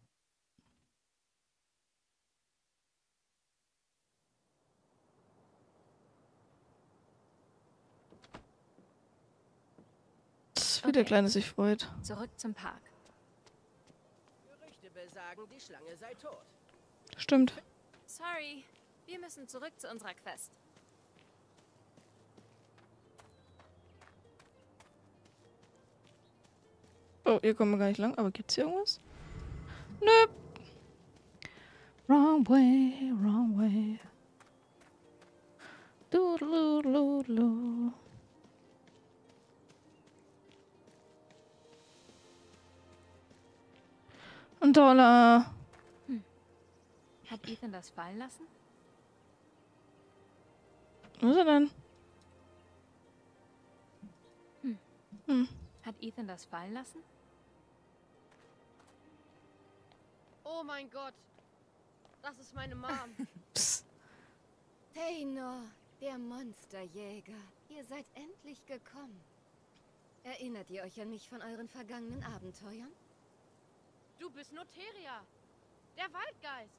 Das ist wie der Okay. Kleine sich freut. Zurück zum Park. Gerüchte besagen, die Schlange sei tot. Stimmt. Sorry, wir müssen zurück zu unserer Quest. Oh, hier kommen wir gar nicht lang. Aber gibt's hier irgendwas? Nö. Wrong way, wrong way. Doodaloo. Ein Dollar. Hat Ethan das fallen lassen? Was ist er denn? Hm. Hm. Hat Ethan das fallen lassen? Oh mein Gott. Das ist meine Mom. Psst. Taynor, der Monsterjäger. Ihr seid endlich gekommen. Erinnert ihr euch an mich von euren vergangenen Abenteuern? Du bist Noteria. Der Waldgeist.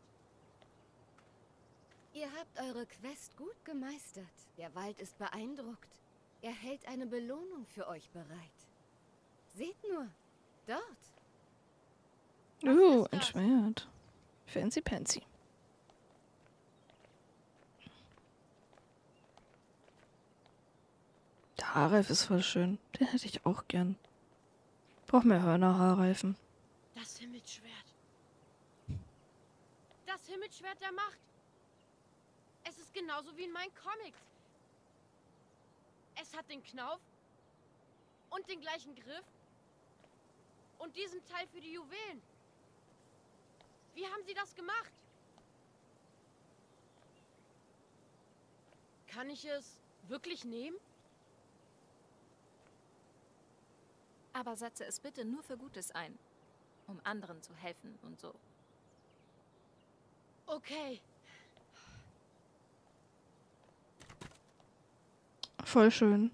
Ihr habt eure Quest gut gemeistert. Der Wald ist beeindruckt. Er hält eine Belohnung für euch bereit. Seht nur, dort. Uh, ist ein das? Schwert. Fancy Pansy. Der Haarreif ist voll schön. Den hätte ich auch gern. Brauch mehr Hörner-Haarreifen. Das Himmelsschwert. Das Himmelsschwert der Macht. Es ist genauso wie in meinen Comics. Es hat den Knauf und den gleichen Griff und diesen Teil für die Juwelen. Wie haben sie das gemacht? Kann ich es wirklich nehmen? Aber setze es bitte nur für Gutes ein, um anderen zu helfen und so. Okay. Voll schön.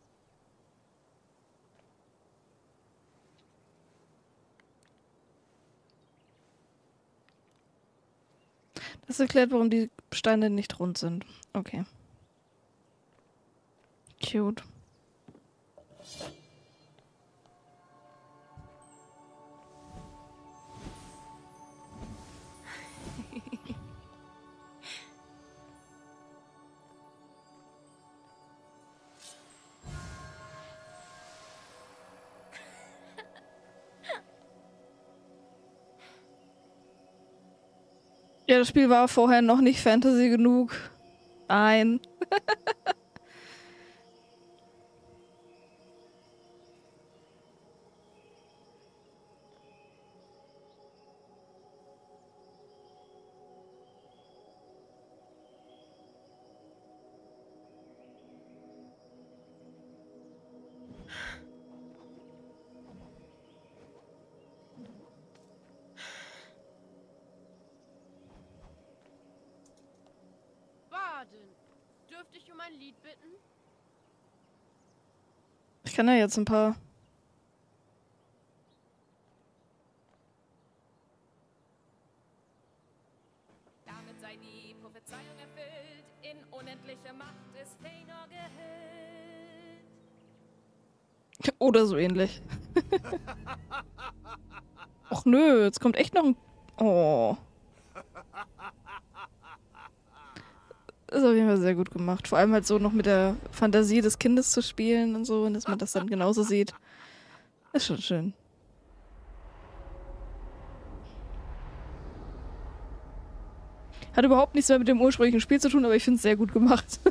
Das erklärt, warum die Steine nicht rund sind. Okay. Cute. Ja, das Spiel war vorher noch nicht Fantasy genug. Nein. Dürfte ich um ein Lied bitten? Ich kann ja jetzt ein paar. Damit sei die Prophezeiung erfüllt, in unendliche Macht ist Feanor gehüllt. Oder so ähnlich. Och nö, jetzt kommt echt noch ein... Oh. Ist auf jeden Fall sehr gut gemacht. Vor allem halt so noch mit der Fantasie des Kindes zu spielen und so, und dass man das dann genauso sieht. Ist schon schön. Hat überhaupt nichts mehr mit dem ursprünglichen Spiel zu tun, aber ich finde es sehr gut gemacht.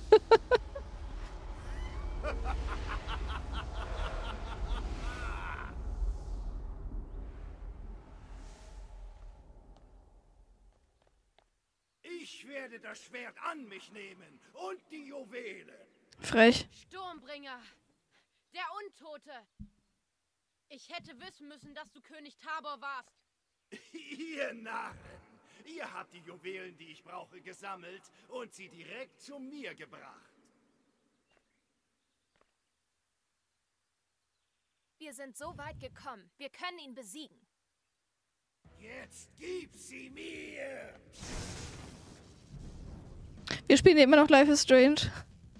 Ich werde das Schwert an mich nehmen und die Juwelen. Frech. Sturmbringer, der Untote. Ich hätte wissen müssen, dass du König Tabor warst. Ihr Narren, ihr habt die Juwelen, die ich brauche, gesammelt und sie direkt zu mir gebracht. Wir sind so weit gekommen. Wir können ihn besiegen. Jetzt gib sie mir! Wir spielen ja immer noch Life is Strange.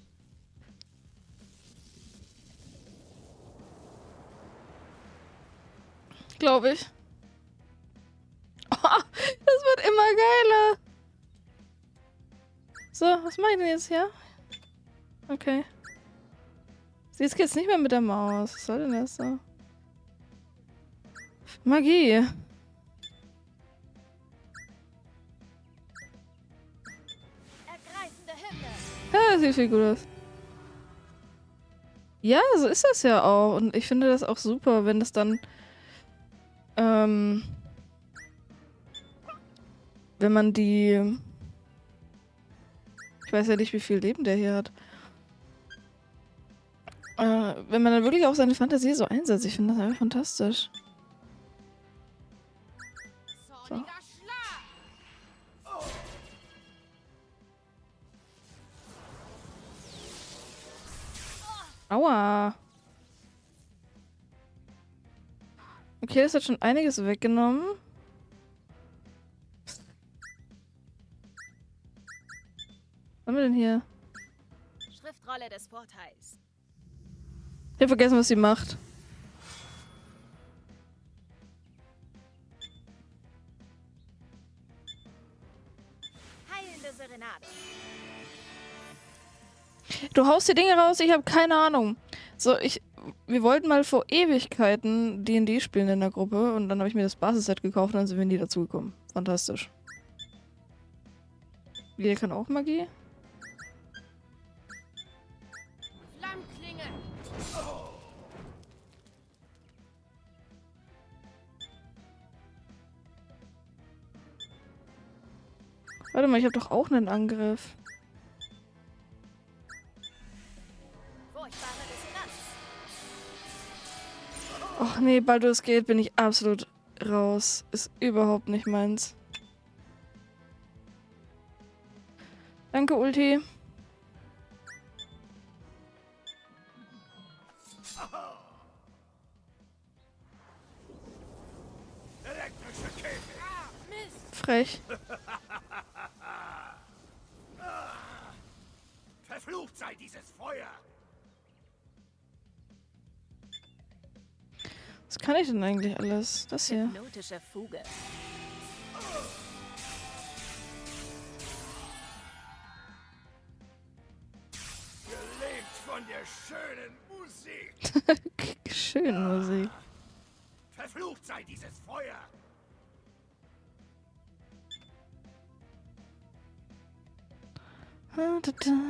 Glaube ich. Oh, das wird immer geiler. So, was mache ich denn jetzt hier? Okay. Jetzt geht's nicht mehr mit der Maus. Was soll denn das so? Magie. Ja, das sieht viel gut aus. Ja, so ist das ja auch. Und ich finde das auch super, wenn das dann ähm, wenn man die, ich weiß ja nicht, wie viel Leben der hier hat, äh, wenn man dann wirklich auch seine Fantasie so einsetzt. Ich finde das einfach fantastisch. So. Aua. Okay, das hat schon einiges weggenommen. Was haben wir denn hier? Schriftrolle des Vorteils. Ich hab vergessen, was sie macht. Heilende Serenade. Du haust die Dinge raus, ich habe keine Ahnung. So, ich... Wir wollten mal vor Ewigkeiten D und D spielen in der Gruppe und dann habe ich mir das Basisset gekauft und dann sind wir nie dazugekommen. Fantastisch. Jeder kann auch Magie? Flammklinge. Warte mal, ich habe doch auch einen Angriff. Oh. nee, Baldur's Gate bin ich absolut raus. Ist überhaupt nicht meins. Danke, Ulti. Frech. Verflucht sei dieses Feuer! Was kann ich denn eigentlich alles? Das hier. Hypnotische Fuge. Gelähmt von der schönen Musik! Schöne Musik. Verflucht sei dieses Feuer! Ah, da, da.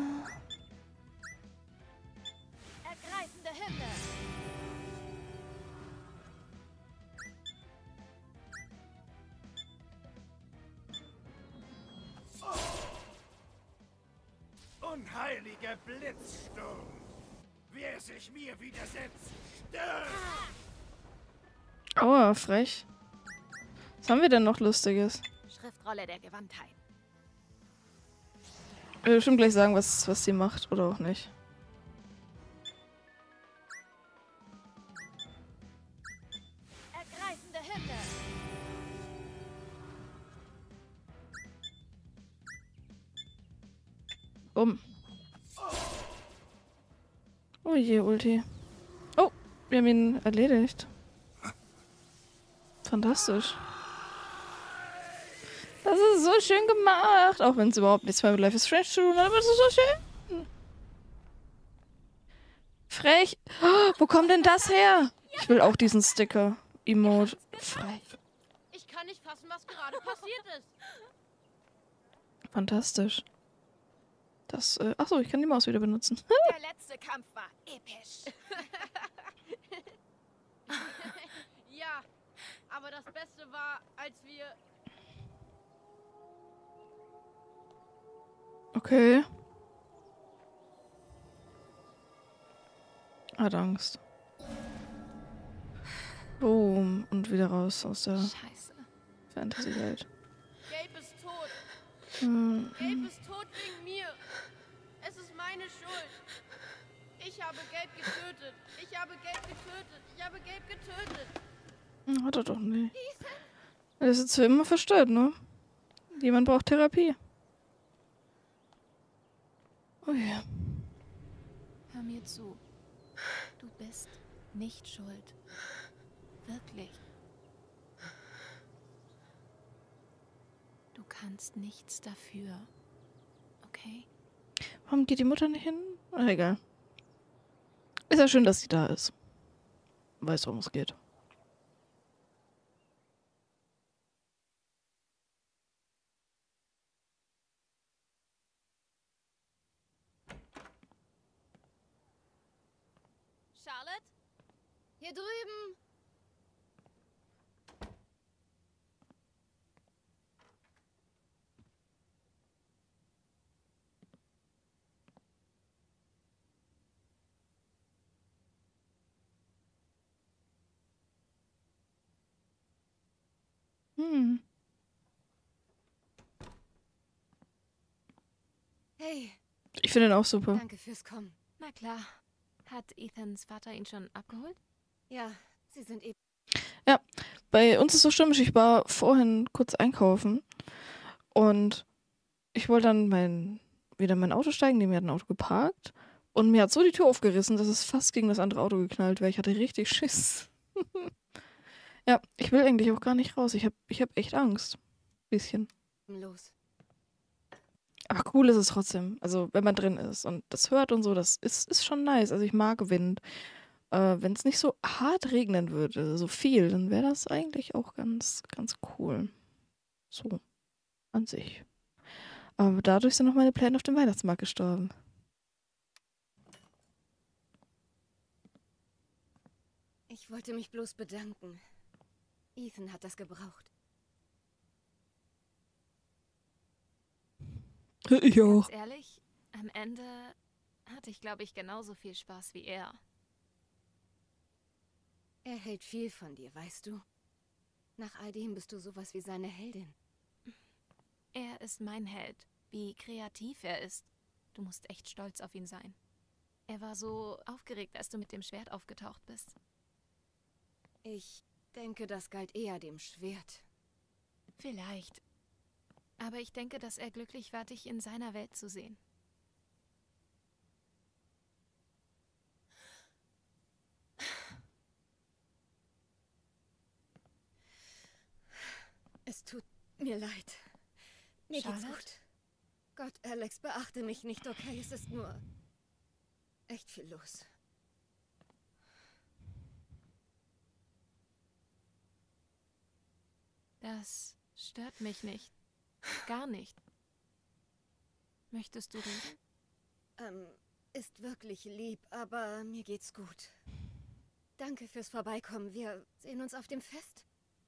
Ergreifende Hymne. Unheiliger Blitzsturm! Wer sich mir widersetzt, stirbt! Aua, frech. Was haben wir denn noch Lustiges? Schriftrolle der Gewandtheit. Ich will bestimmt gleich sagen, was, was sie macht oder auch nicht. Ergreifende Hymne. Um. Oh je, Ulti. Oh, wir haben ihn erledigt. Fantastisch. Das ist so schön gemacht. Auch wenn es überhaupt nichts mehr mit Life is Strange zu tun hat, aber es ist so schön. Frech. Oh, wo kommt denn das her? Ich will auch diesen Sticker. Emote. Frech. Ich kann nicht fassen, was gerade passiert ist. Fantastisch. Das, äh, achso, ich kann die Maus wieder benutzen. Der letzte Kampf war episch. Ja, aber das Beste war, als wir... Okay. Hat Angst. Boom. Und wieder raus aus der Scheiße. Fantasy-Welt. Gabe ist tot. Hm. Gabe ist tot wegen mir. Es ist meine Schuld. Ich habe Gabe getötet. Ich habe Gabe getötet. Ich habe Gabe getötet. Hat er doch nicht. Er ist jetzt für immer verstört, ne? Jemand braucht Therapie. Oh ja. Hör mir zu. Du bist nicht schuld. Wirklich. Du kannst nichts dafür. Okay? Warum geht die Mutter nicht hin? Ah, egal. Ist ja schön, dass sie da ist. Weiß, worum es geht. Charlotte? Hier drüben. Hm. Hey, Ich finde ihn auch super. danke fürs Kommen. Na klar. Hat Ethans Vater ihn schon abgeholt? Ja, sie sind eben... Ja, bei uns ist so stürmisch. Ich war vorhin kurz einkaufen und ich wollte dann mein, wieder in mein Auto steigen. Neben mir hat ein Auto geparkt und mir hat so die Tür aufgerissen, dass es fast gegen das andere Auto geknallt wäre. Ich hatte richtig Schiss. Ja, ich will eigentlich auch gar nicht raus. Ich habe ich hab echt Angst. Bisschen. los. Aber cool ist es trotzdem. Also, wenn man drin ist und das hört und so, das ist, ist schon nice. Also, ich mag Wind. Äh, wenn es nicht so hart regnen würde, so viel, dann wäre das eigentlich auch ganz, ganz cool. So, an sich. Aber dadurch sind noch meine Pläne auf dem Weihnachtsmarkt gestorben. Ich wollte mich bloß bedanken. Ethan hat das gebraucht. Ich auch. Ganz ehrlich, am Ende hatte ich, glaube ich, genauso viel Spaß wie er. Er hält viel von dir, weißt du? Nach all dem bist du sowas wie seine Heldin. Er ist mein Held. Wie kreativ er ist. Du musst echt stolz auf ihn sein. Er war so aufgeregt, als du mit dem Schwert aufgetaucht bist. Ich denke, das galt eher dem Schwert. Vielleicht. Aber ich denke, dass er glücklich war, dich in seiner Welt zu sehen. Es tut mir leid. Mir geht's Charlotte? gut. Gott, Alex, beachte mich nicht, okay? Es ist nur echt viel los. Das stört mich nicht. Gar nicht. Möchtest du reden? Ähm, ist wirklich lieb, aber mir geht's gut. Danke fürs Vorbeikommen. Wir sehen uns auf dem Fest.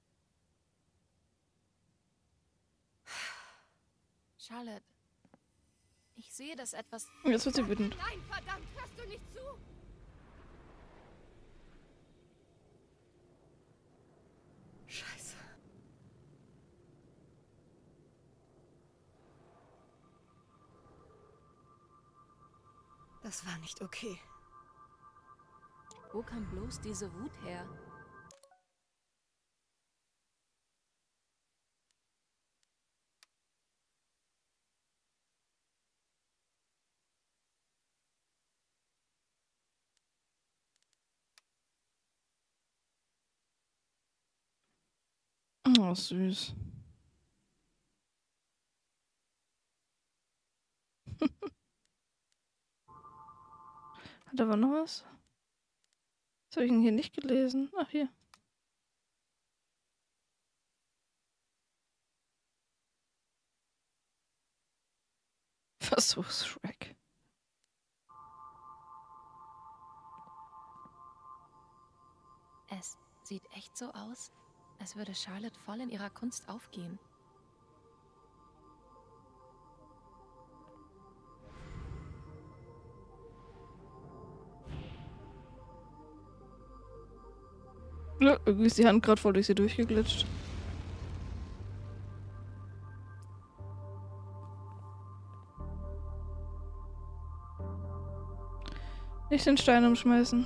Charlotte, ich sehe, dass etwas... Jetzt wird sie wütend. Nein, verdammt, hörst du nicht zu? Scheiße. Das war nicht okay. Wo kam bloß diese Wut her? Oh, süß. Hat aber noch was? Was habe ich denn hier nicht gelesen? Ach, hier. Versuchsschreck. Es sieht echt so aus, als würde Charlotte voll in ihrer Kunst aufgehen. Ja, irgendwie ist die Hand gerade voll durch sie durchgeglitscht. Nicht den Stein umschmeißen.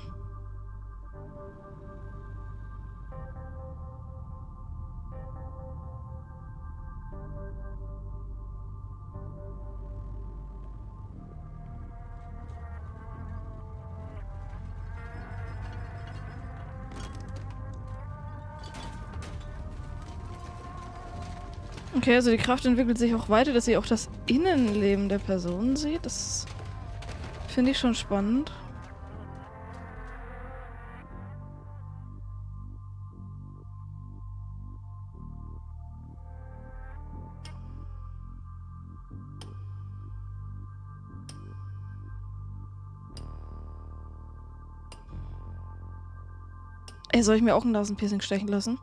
Okay, also die Kraft entwickelt sich auch weiter, dass sie auch das Innenleben der Person sieht. Das finde ich schon spannend. Ey, soll ich mir auch ein Nasenpiercing stechen lassen?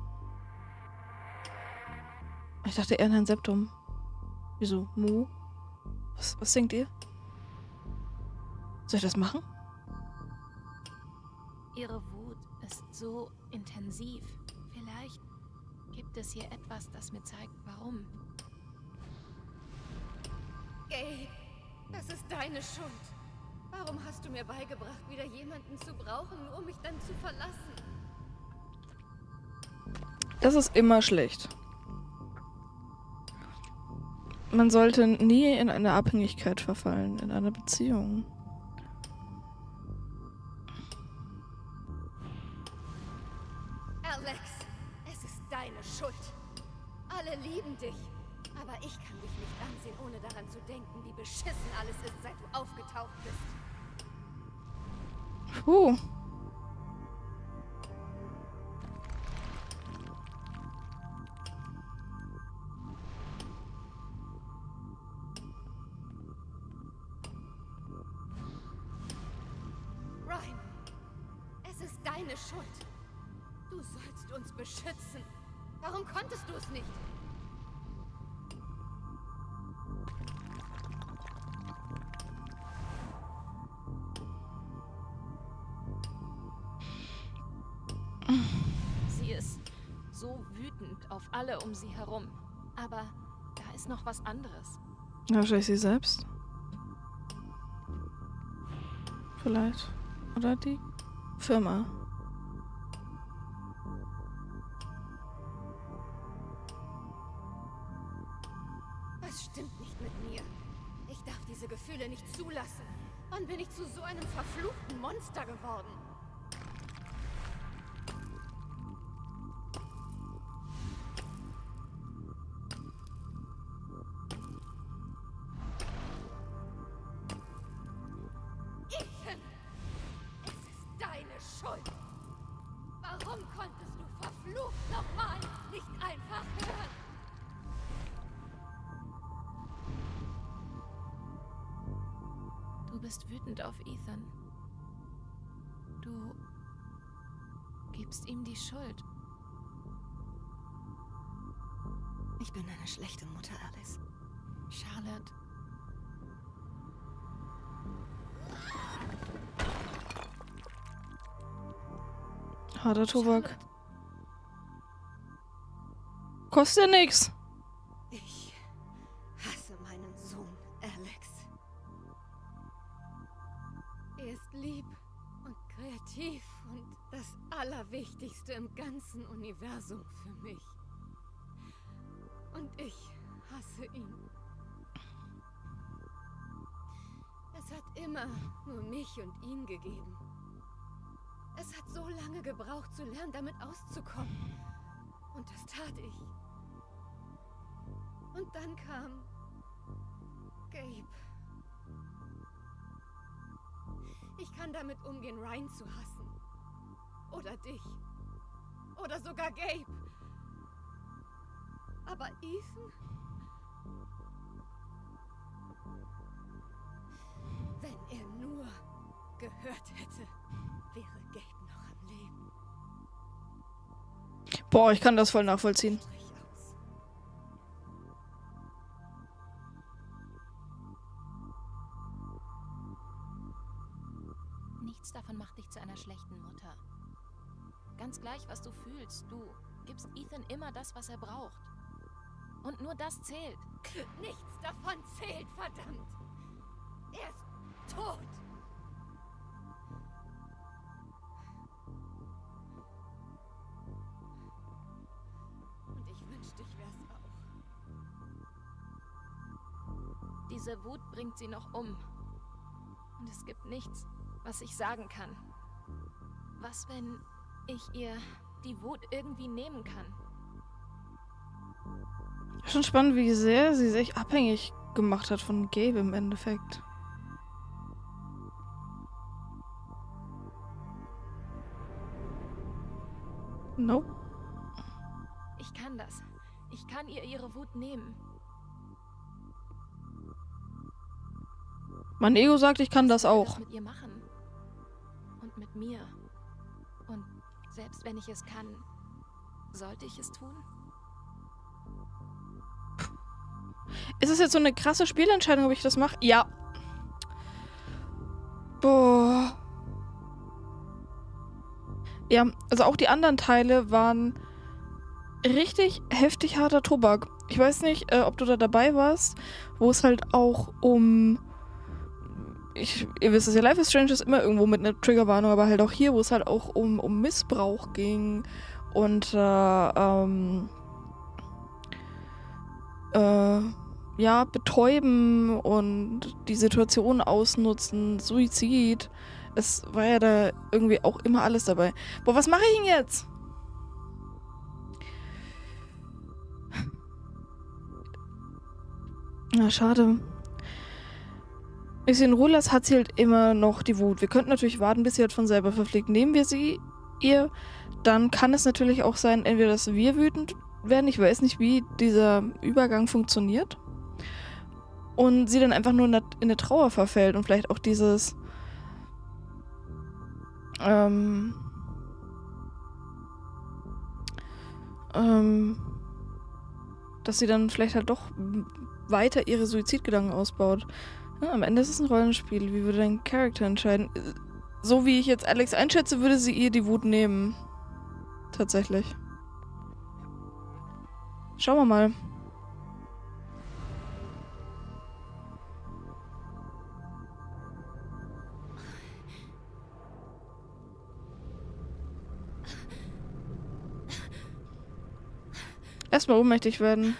Ich dachte eher an ein Septum. Wieso? Mu? Was, was denkt ihr? Soll ich das machen? Ihre Wut ist so intensiv. Vielleicht gibt es hier etwas, das mir zeigt, warum. Gabe, das ist deine Schuld. Warum hast du mir beigebracht, wieder jemanden zu brauchen, nur um mich dann zu verlassen? Das ist immer schlecht. Man sollte nie in eine Abhängigkeit verfallen, in einer Beziehung. Alex, es ist deine Schuld. Alle lieben dich. Aber ich kann dich nicht ansehen, ohne daran zu denken, wie beschissen alles ist, seit du aufgetaucht bist. Puh. Ryan, es ist deine Schuld. Du sollst uns beschützen. Warum konntest du es nicht? Sie ist so wütend auf alle um sie herum. Aber da ist noch was anderes. Ja, wahrscheinlich sie selbst. Vielleicht. Oder die Firma. Was stimmt nicht mit mir? Ich darf diese Gefühle nicht zulassen. Wann bin ich zu so einem verfluchten Monster geworden? Ethan! Es ist deine Schuld! Warum konntest du verflucht nochmal nicht einfach hören? Du bist wütend auf Ethan. Du gibst ihm die Schuld. Ich bin eine schlechte Mutter, Alice. Charlotte. Harter Tobak. Kostet ja nix. Ich hasse meinen Sohn, Alex. Er ist lieb und kreativ und das Allerwichtigste im ganzen Universum für mich. Und ich hasse ihn. Es hat immer nur mich und ihn gegeben. Es hat so lange gebraucht zu lernen, damit auszukommen. Und das tat ich. Und dann kam Gabe. Ich kann damit umgehen, Ryan zu hassen. Oder dich. Oder sogar Gabe. Aber Ethan? Wenn er nur gehört hätte, wäre Gabe noch am Leben. Boah, ich kann das voll nachvollziehen. Nichts davon macht dich zu einer schlechten Mutter. Ganz gleich, was du fühlst, du gibst Ethan immer das, was er braucht. Und nur das zählt. Nichts davon zählt, verdammt! Er ist tot! Und ich wünschte, ich wär's auch. Diese Wut bringt sie noch um. Und es gibt nichts, was ich sagen kann. Was, wenn ich ihr die Wut irgendwie nehmen kann? Schon spannend, wie sehr sie sich abhängig gemacht hat von Gabe im Endeffekt. Nope. Ich kann das. Ich kann ihr ihre Wut nehmen. Mein Ego sagt, ich kann das auch. Das mit ihr machen. Und mit mir. Und selbst wenn ich es kann, sollte ich es tun? Ist es jetzt so eine krasse Spielentscheidung, ob ich das mache? Ja. Boah. Ja, also auch die anderen Teile waren richtig heftig harter Tobak. Ich weiß nicht, äh, ob du da dabei warst, wo es halt auch um... Ich, ihr wisst es ja, Life is Strange ist immer irgendwo mit einer Triggerwarnung, aber halt auch hier, wo es halt auch um, um Missbrauch ging und äh, ähm, äh, ja, betäuben und die Situation ausnutzen, Suizid. Es war ja da irgendwie auch immer alles dabei. Boah, was mache ich denn jetzt? Na, schade. Ich sehe, in Rulas hat sie halt immer noch die Wut. Wir könnten natürlich warten, bis sie halt von selber verfliegt. Nehmen wir sie ihr, dann kann es natürlich auch sein, entweder, dass wir wütend werden. Ich weiß nicht, wie dieser Übergang funktioniert. Und sie dann einfach nur in eine Trauer verfällt und vielleicht auch dieses ähm, ähm, dass sie dann vielleicht halt doch weiter ihre Suizidgedanken ausbaut. Ja, am Ende ist es ein Rollenspiel. Wie würde dein Charakter entscheiden? So wie ich jetzt Alex einschätze, würde sie ihr die Wut nehmen. Tatsächlich. Schauen wir mal. Erstmal ohnmächtig werden.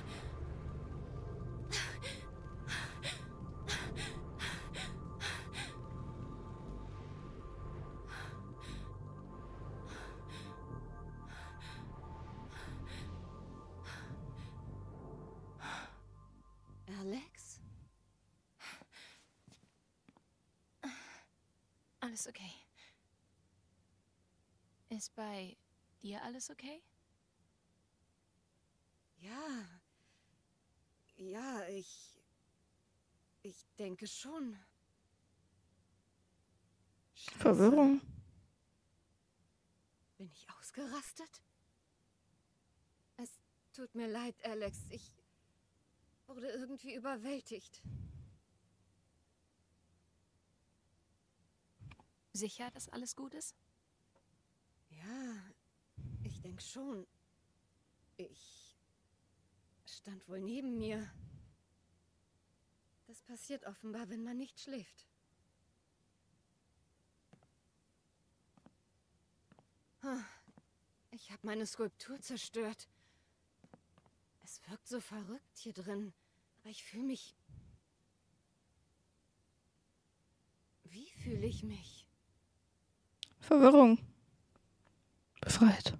Alex? Alles okay. Ist bei dir alles okay? Ja. Ja, ich... Ich denke schon. Scheiße. Verwirrung. Bin ich ausgerastet? Es tut mir leid, Alex. Ich wurde irgendwie überwältigt. Sicher, dass alles gut ist? Ja, ich denke schon. Ich stand wohl neben mir. Das passiert offenbar, wenn man nicht schläft. Ich habe meine Skulptur zerstört. Es wirkt so verrückt hier drin, aber ich fühle mich... Wie fühle ich mich? Verwirrung. Befreit.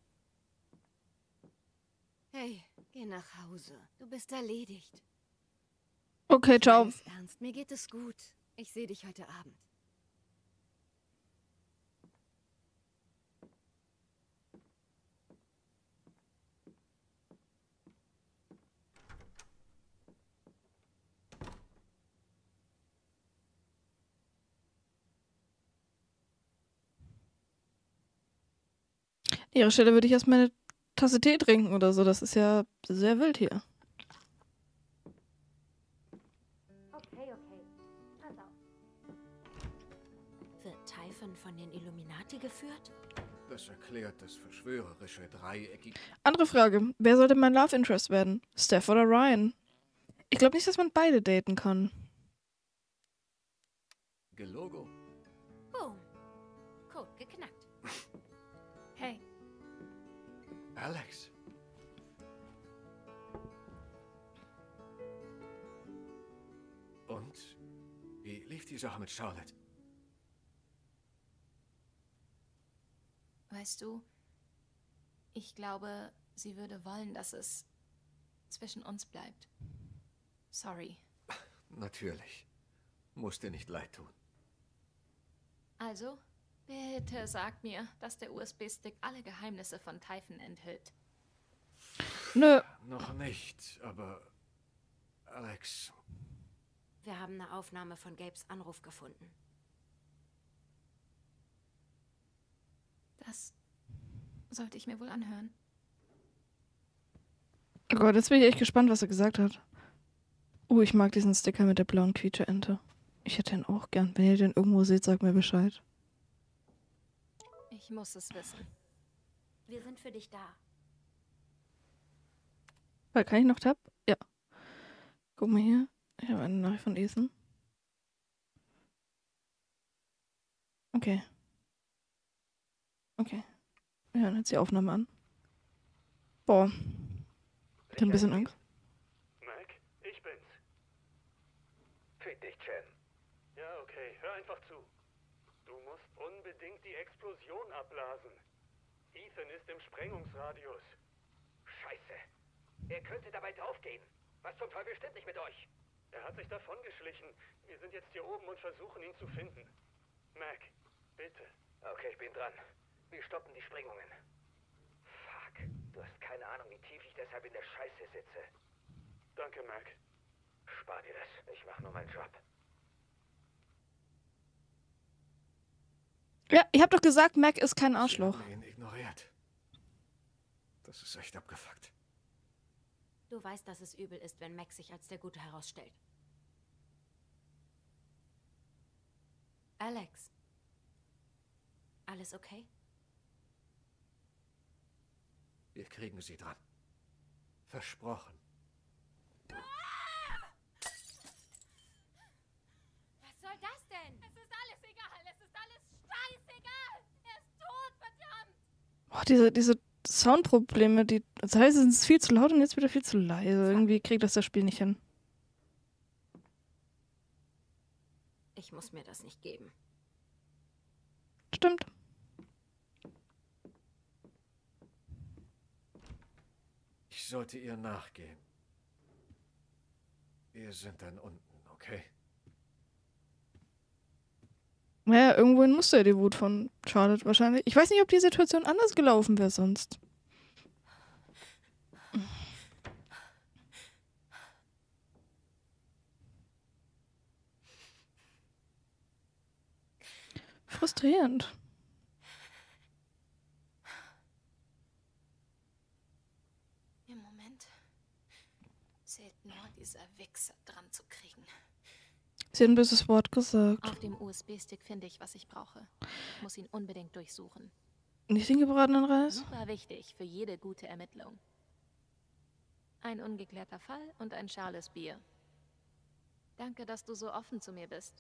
Hey, geh nach Hause. Du bist erledigt. Okay, ciao. Ich meine es ernst, mir geht es gut. Ich sehe dich heute Abend. An ihrer Stelle würde ich erstmal eine Tasse Tee trinken oder so. Das ist ja sehr wild hier. Okay, okay. Pass auf. Wird Typhon von den Illuminati geführt? Das erklärt das verschwörerische dreieckige... Andere Frage. Wer sollte mein Love Interest werden? Steph oder Ryan? Ich glaube nicht, dass man beide daten kann. Gelogo. Boom. Code geknackt. Hey. Alex. Und? Wie lief die Sache mit Charlotte? Weißt du, ich glaube, sie würde wollen, dass es zwischen uns bleibt. Sorry. Natürlich. Muss dir nicht leid tun. Also, bitte sagt mir, dass der U S B-Stick alle Geheimnisse von Typhon enthüllt. Nö. Noch nicht, aber... Alex... Wir haben eine Aufnahme von Gabes Anruf gefunden. Das sollte ich mir wohl anhören. Oh Gott, jetzt bin ich echt gespannt, was er gesagt hat. Oh, ich mag diesen Sticker mit der blauen Quietsche-Ente. Ich hätte den auch gern. Wenn ihr den irgendwo seht, sagt mir Bescheid. Ich muss es wissen. Wir sind für dich da. Weil, kann ich noch Tab? Ja. Guck mal hier. Ich habe eine Nachricht von Ethan. Okay. Okay. Wir hören jetzt die Aufnahme an. Boah. Ich hab ein bisschen Angst. Mac, ich bin's. Fick dich, Chen. Ja, okay, hör einfach zu. Du musst unbedingt die Explosion abblasen. Ethan ist im Sprengungsradius. Scheiße. Er könnte dabei draufgehen. Was zum Teufel stimmt nicht mit euch? Er hat sich davongeschlichen. Wir sind jetzt hier oben und versuchen, ihn zu finden. Mac, bitte. Okay, ich bin dran. Wir stoppen die Sprengungen. Fuck. Du hast keine Ahnung, wie tief ich deshalb in der Scheiße sitze. Danke, Mac. Spar dir das. Ich mach nur meinen Job. Ja, ihr habt doch gesagt, Mac ist kein Sie Arschloch. haben ihn ignoriert. Das ist echt abgefuckt. Du weißt, dass es übel ist, wenn Mac sich als der Gute herausstellt. Alex. Alles okay? Wir kriegen sie dran. Versprochen. Was soll das denn? Es ist alles egal. Es ist alles scheißegal. Er ist tot, verdammt. Boah, diese, diese Soundprobleme, die. Das heißt, es ist viel zu laut und jetzt wieder viel zu leise. Irgendwie kriegt das das Spiel nicht hin. Ich muss mir das nicht geben. Stimmt. Ich sollte ihr nachgehen. Wir sind dann unten, okay? Naja, irgendwohin musste ja die Wut von Charlotte wahrscheinlich. Ich weiß nicht, ob die Situation anders gelaufen wäre sonst. Frustrierend. Im Moment zählt nur dieser Wichser dran zu kriegen. Sie hat ein böses Wort gesagt. Auf dem U S B-Stick finde ich, was ich brauche. Ich muss ihn unbedingt durchsuchen. Nicht den gebratenen Reis? Super wichtig für jede gute Ermittlung. Ein ungeklärter Fall und ein schales Bier. Danke, dass du so offen zu mir bist.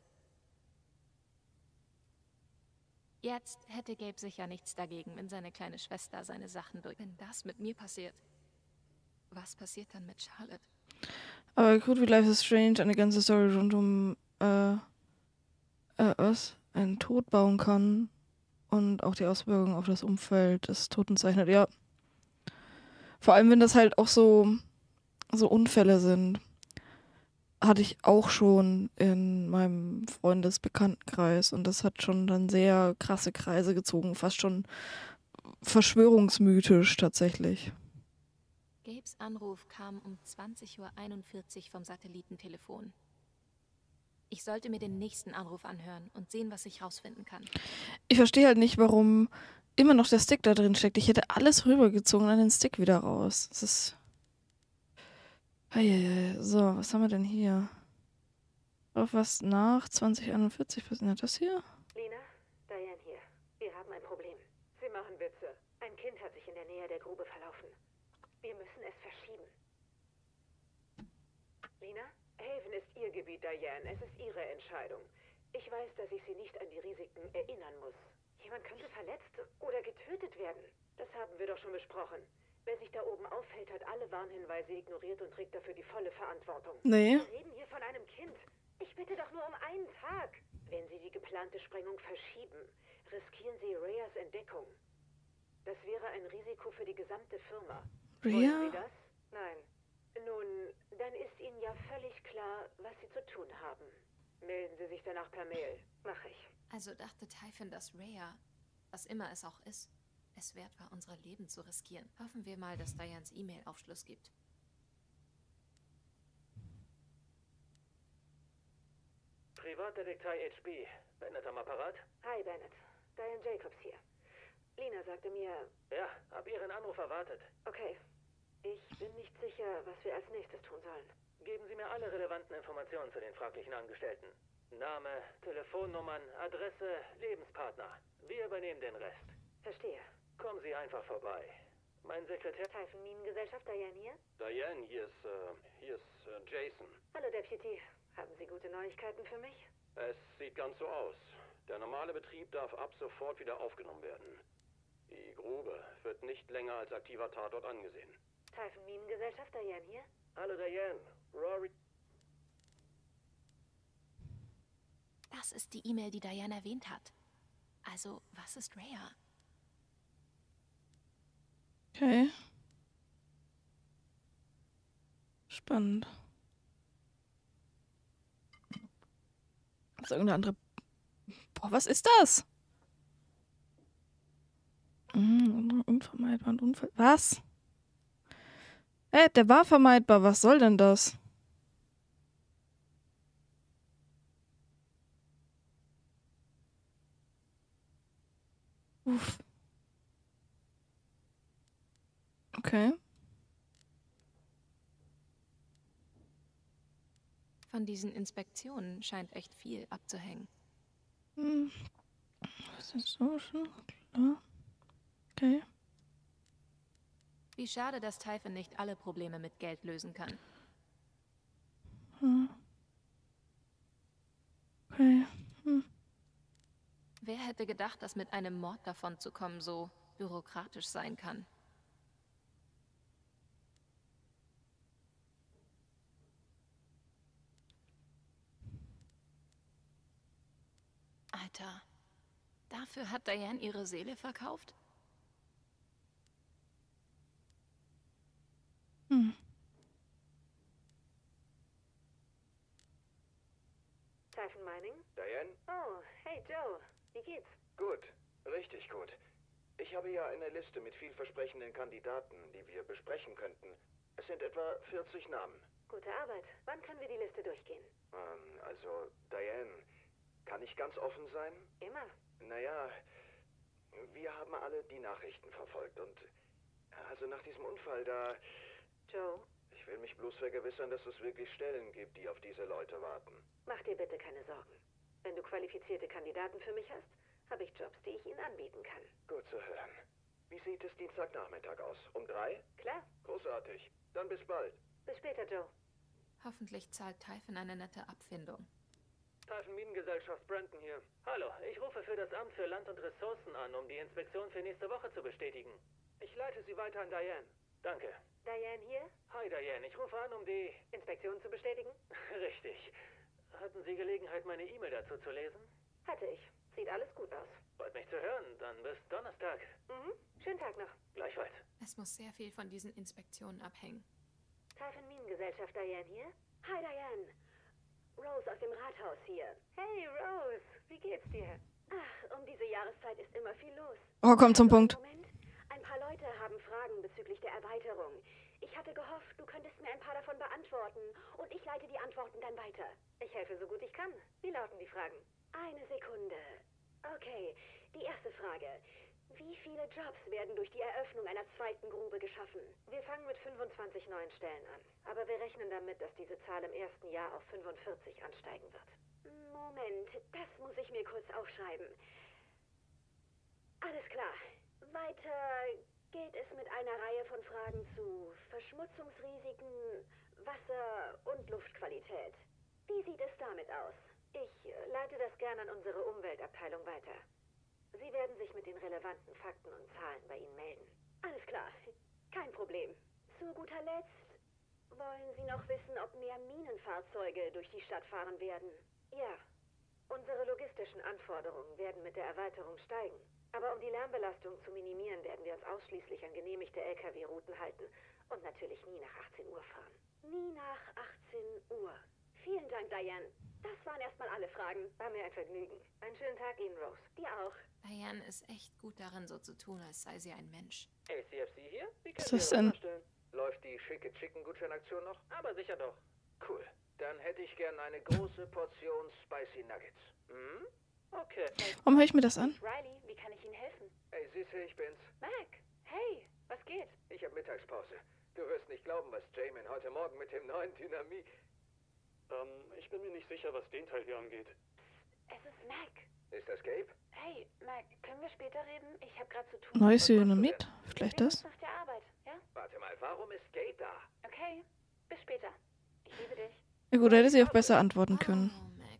Jetzt hätte Gabe sicher nichts dagegen, wenn seine kleine Schwester seine Sachen durch... Wenn das mit mir passiert, was passiert dann mit Charlotte? Aber gut, wie Life is Strange eine ganze Story rund um äh, äh, was? Einen Tod bauen kann und auch die Auswirkungen auf das Umfeld des Toten zeichnet, ja. Vor allem, wenn das halt auch so, so Unfälle sind. Hatte ich auch schon in meinem Freundesbekanntenkreis und das hat schon dann sehr krasse Kreise gezogen, fast schon verschwörungsmythisch tatsächlich. Gabes Anruf kam um zwanzig Uhr einundvierzig vom Satellitentelefon. Ich sollte mir den nächsten Anruf anhören und sehen, was ich rausfinden kann. Ich verstehe halt nicht, warum immer noch der Stick da drin steckt. Ich hätte alles rübergezogen und dann den Stick wieder raus. Das ist... Eieiei. So, was haben wir denn hier? Auf was nach zwanzig einundvierzig? Was ist denn das hier? Lina, Diane hier. Wir haben ein Problem. Sie machen Witze. Ein Kind hat sich in der Nähe der Grube verlaufen. Wir müssen es verschieben. Lina, Haven ist Ihr Gebiet, Diane. Es ist Ihre Entscheidung. Ich weiß, dass ich Sie nicht an die Risiken erinnern muss. Jemand könnte verletzt oder getötet werden. Das haben wir doch schon besprochen. Wer sich da oben aufhält, hat alle Warnhinweise ignoriert und trägt dafür die volle Verantwortung. Nee. Wir reden hier von einem Kind. Ich bitte doch nur um einen Tag. Wenn Sie die geplante Sprengung verschieben, riskieren Sie Rheas Entdeckung. Das wäre ein Risiko für die gesamte Firma. Rhea? Wollen Sie das? Nein. Nun, dann ist Ihnen ja völlig klar, was Sie zu tun haben. Melden Sie sich danach per Mail. Mach ich. Also dachte Typhon, dass Rhea, was immer es auch ist, es wert war, unsere Leben zu riskieren. Hoffen wir mal, dass Dianes E-Mail Aufschluss gibt. Privatdetektiv H B. Bennett am Apparat? Hi, Bennett. Diane Jacobs hier. Lina sagte mir... Ja, hab Ihren Anruf erwartet. Okay. Ich bin nicht sicher, was wir als nächstes tun sollen. Geben Sie mir alle relevanten Informationen zu den fraglichen Angestellten. Name, Telefonnummern, Adresse, Lebenspartner. Wir übernehmen den Rest. Verstehe. Kommen Sie einfach vorbei. Mein Sekretär... Typhon Minengesellschaft, Diane hier? Diane, hier ist, äh, hier ist äh, Jason. Hallo, Deputy. Haben Sie gute Neuigkeiten für mich? Es sieht ganz so aus. Der normale Betrieb darf ab sofort wieder aufgenommen werden. Die Grube wird nicht länger als aktiver Tatort angesehen. Typhon Minengesellschaft, Diane hier? Hallo, Diane. Rory... Das ist die E-Mail, die Diane erwähnt hat. Also, was ist Rhea? Okay. Spannend. Ist irgendeine andere... Boah, was ist das? Mhm, unvermeidbar und unver... Was? Äh, der war vermeidbar. Was soll denn das? Uff. Okay. Von diesen Inspektionen scheint echt viel abzuhängen. Hm. Was ist so schon? Klar. Okay. Wie schade, dass Typhon nicht alle Probleme mit Geld lösen kann. Hm. Okay. Hm. Wer hätte gedacht, dass mit einem Mord davonzukommen so bürokratisch sein kann? Alter, dafür hat Diane ihre Seele verkauft? Hm. Typhon Mining? Diane? Oh, hey Joe. Wie geht's? Gut, richtig gut. Ich habe ja eine Liste mit vielversprechenden Kandidaten, die wir besprechen könnten. Es sind etwa vierzig Namen. Gute Arbeit. Wann können wir die Liste durchgehen? Ähm, also, Diane, kann ich ganz offen sein? Immer. Naja, wir haben alle die Nachrichten verfolgt und also nach diesem Unfall da... Joe? Ich will mich bloß vergewissern, dass es wirklich Stellen gibt, die auf diese Leute warten. Mach dir bitte keine Sorgen. Wenn du qualifizierte Kandidaten für mich hast, habe ich Jobs, die ich ihnen anbieten kann. Gut zu hören. Wie sieht es Dienstagnachmittag aus? Um drei? Klar. Großartig. Dann bis bald. Bis später, Joe. Hoffentlich zahlt Typhon eine nette Abfindung. Typhon Minengesellschaft Brandon hier. Hallo, ich rufe für das Amt für Land und Ressourcen an, um die Inspektion für nächste Woche zu bestätigen. Ich leite Sie weiter an Diane. Danke. Diane hier? Hi Diane, ich rufe an, um die... Inspektion zu bestätigen? Richtig. Hatten Sie Gelegenheit, meine E-Mail dazu zu lesen? Hatte ich. Sieht alles gut aus. Freut mich zu hören. Dann bis Donnerstag. Mhm. Schönen Tag noch. Gleichfalls. Es muss sehr viel von diesen Inspektionen abhängen. Typhon Minengesellschaft Diane hier? Hi Diane. Rose aus dem Rathaus hier. Hey Rose, wie geht's dir? Ach, um diese Jahreszeit ist immer viel los. Oh, komm zum Punkt. Moment. Ein paar Leute haben Fragen bezüglich der Erweiterung. Ich hatte gehofft, du könntest mir ein paar davon beantworten und ich leite die Antworten dann weiter. Ich helfe so gut ich kann. Wie lauten die Fragen? Eine Sekunde. Okay, die erste Frage. Wie viele Jobs werden durch die Eröffnung einer zweiten Grube geschaffen? Wir fangen mit fünfundzwanzig neuen Stellen an. Aber wir rechnen damit, dass diese Zahl im ersten Jahr auf fünfundvierzig ansteigen wird. Moment, das muss ich mir kurz aufschreiben. Alles klar. Weiter geht es mit einer Reihe von Fragen zu Verschmutzungsrisiken, Wasser- und Luftqualität. Wie sieht es damit aus? Ich leite das gerne an unsere Umweltabteilung weiter. Sie werden sich mit den relevanten Fakten und Zahlen bei Ihnen melden. Alles klar, kein Problem. Zu guter Letzt, wollen Sie noch wissen, ob mehr Minenfahrzeuge durch die Stadt fahren werden? Ja, unsere logistischen Anforderungen werden mit der Erweiterung steigen. Aber um die Lärmbelastung zu minimieren, werden wir uns ausschließlich an genehmigte L K W-Routen halten und natürlich nie nach achtzehn Uhr fahren. Nie nach achtzehn Uhr. Vielen Dank, Diane. Das waren erstmal alle Fragen. War mir ein Vergnügen. Einen schönen Tag Ihnen, Rose. Dir auch. Diane ist echt gut darin, so zu tun, als sei sie ein Mensch. A C F C hier? Wie Was kann ist ich das Ihre denn? vorstellen? Läuft die schicke Chicken-Gutscheinaktion noch? Aber sicher doch. Cool. Dann hätte ich gern eine große Portion Spicy Nuggets. Hm? Okay. Warum höre ich mir das an? Riley, wie kann ich Ihnen helfen? Hey, Süße, ich bin's. Mac, hey, was geht? Ich hab Mittagspause. Du wirst nicht glauben, was Jamin heute Morgen mit dem neuen Dynamit... Ähm, ich bin mir nicht sicher, was den Teil hier angeht. Es ist Mac. Ist das Gabe? Hey, Mac, können wir später reden? Ich habe gerade zu tun. Neues Dynamit? Vielleicht das? Nach der Arbeit, ja? Warte mal, warum ist Gabe da? Okay, bis später. Ich liebe dich. Ja gut, hätte sie auch besser antworten können. Oh, Mac.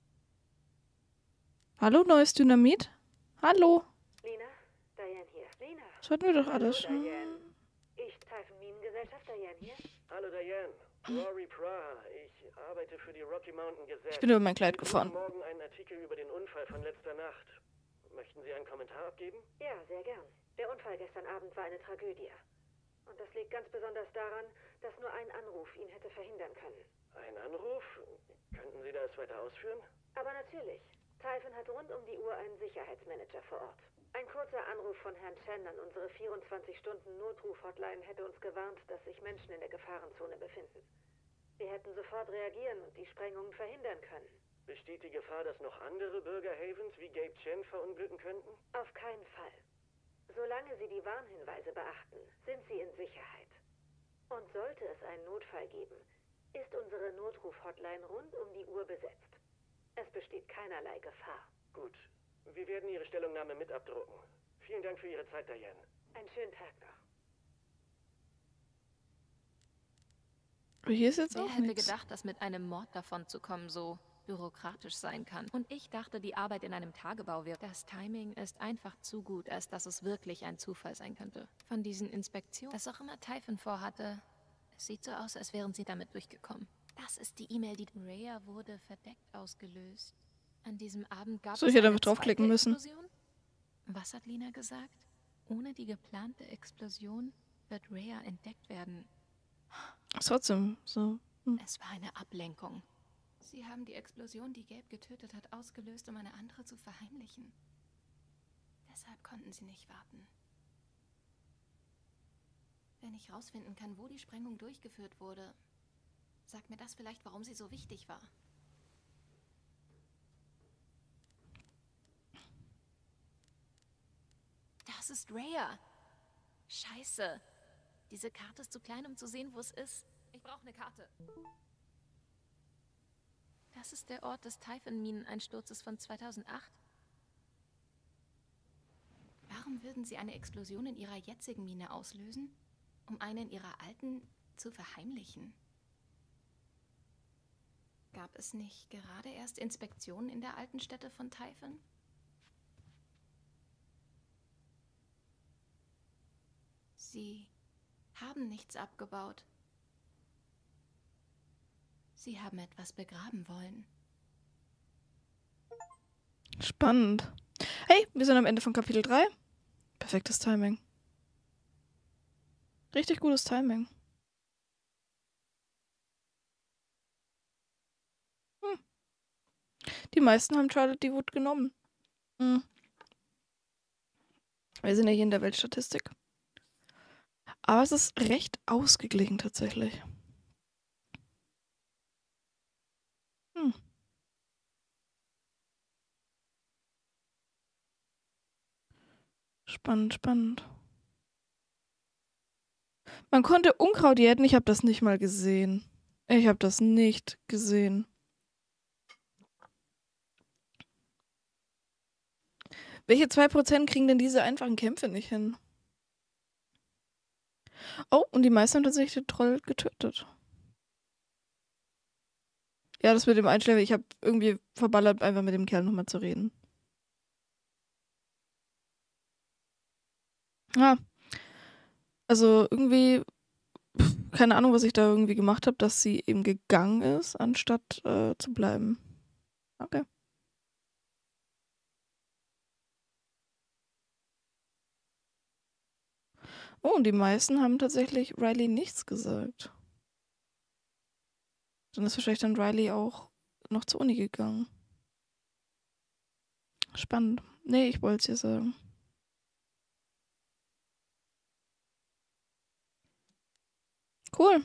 Hallo, neues Dynamit? Hallo? Lina, Diane hier. Lina. Das hatten wir doch alles Hallo, schon. Diane. Ich, Typhon Minengesellschaft, Diane hier. Hallo Diane. Rory Pra. Ich arbeite für die Rocky Mountain Gazette. Ich bin über mein Kleid Sie gefahren. suchen morgen einen Artikel über den Unfall von letzter Nacht. Möchten Sie einen Kommentar abgeben? Ja, sehr gern. Der Unfall gestern Abend war eine Tragödie. Und das liegt ganz besonders daran, dass nur ein Anruf ihn hätte verhindern können. Ein Anruf? Könnten Sie das weiter ausführen? Aber natürlich. Typhon hat rund um die Uhr einen Sicherheitsmanager vor Ort. Ein kurzer Anruf von Herrn Chen an unsere vierundzwanzig Stunden Notruf-Hotline hätte uns gewarnt, dass sich Menschen in der Gefahrenzone befinden. Wir hätten sofort reagieren und die Sprengungen verhindern können. Besteht die Gefahr, dass noch andere Bürger Havens wie Gabe Chen verunglücken könnten? Auf keinen Fall. Solange Sie die Warnhinweise beachten, sind Sie in Sicherheit. Und sollte es einen Notfall geben, ist unsere Notruf-Hotline rund um die Uhr besetzt. Es besteht keinerlei Gefahr. Gut. Wir werden Ihre Stellungnahme mit abdrucken. Vielen Dank für Ihre Zeit, Diane. Einen schönen Tag noch. Aber hier ist jetzt Wer auch hätte nichts. gedacht, dass mit einem Mord davonzukommen so bürokratisch sein kann? Und ich dachte, die Arbeit in einem Tagebau wird. Das Timing ist einfach zu gut, als dass es wirklich ein Zufall sein könnte. Von diesen Inspektionen, was auch immer Typhon vorhatte, es sieht so aus, als wären sie damit durchgekommen. Das ist die E-Mail, die Rhea wurde verdeckt ausgelöst. An diesem Abend gab So, es ich hätte eine einfach draufklicken zweite müssen. Explosion? Was hat Lina gesagt? Ohne die geplante Explosion wird Rhea entdeckt werden. Ist trotzdem so. Hm. Es war eine Ablenkung. Sie haben die Explosion, die Gabe getötet hat, ausgelöst, um eine andere zu verheimlichen. Deshalb konnten sie nicht warten. Wenn ich rausfinden kann, wo die Sprengung durchgeführt wurde, sagt mir das vielleicht, warum sie so wichtig war. Das ist Rhea. Scheiße. Diese Karte ist zu klein, um zu sehen, wo es ist. Ich brauche eine Karte. Das ist der Ort des Typhon-Mineneinsturzes von zweitausendacht. Warum würden sie eine Explosion in ihrer jetzigen Mine auslösen, um eine in ihrer alten zu verheimlichen? Gab es nicht gerade erst Inspektionen in der alten Stätte von Typhon? Sie haben nichts abgebaut. Sie haben etwas begraben wollen. Spannend. Hey, wir sind am Ende von Kapitel drei. Perfektes Timing. Richtig gutes Timing. Hm. Die meisten haben Charlotte Wood genommen. Hm. Wir sind ja hier in der Weltstatistik. Aber es ist recht ausgeglichen tatsächlich. Hm. Spannend, spannend. Man konnte Unkraut jäten, ich habe das nicht mal gesehen. Ich habe das nicht gesehen. Welche zwei Prozent kriegen denn diese einfachen Kämpfe nicht hin? Oh, und die meisten haben tatsächlich den Troll getötet. Ja, das mit dem Einschläfer, ich habe irgendwie verballert, einfach mit dem Kerl nochmal zu reden. Ja. Also irgendwie, pf, keine Ahnung, was ich da irgendwie gemacht habe, dass sie eben gegangen ist, anstatt äh, zu bleiben. Okay. Oh, und die meisten haben tatsächlich Riley nichts gesagt. Dann ist wahrscheinlich dann Riley auch noch zur Uni gegangen. Spannend. Nee, ich wollte es dir sagen. Cool.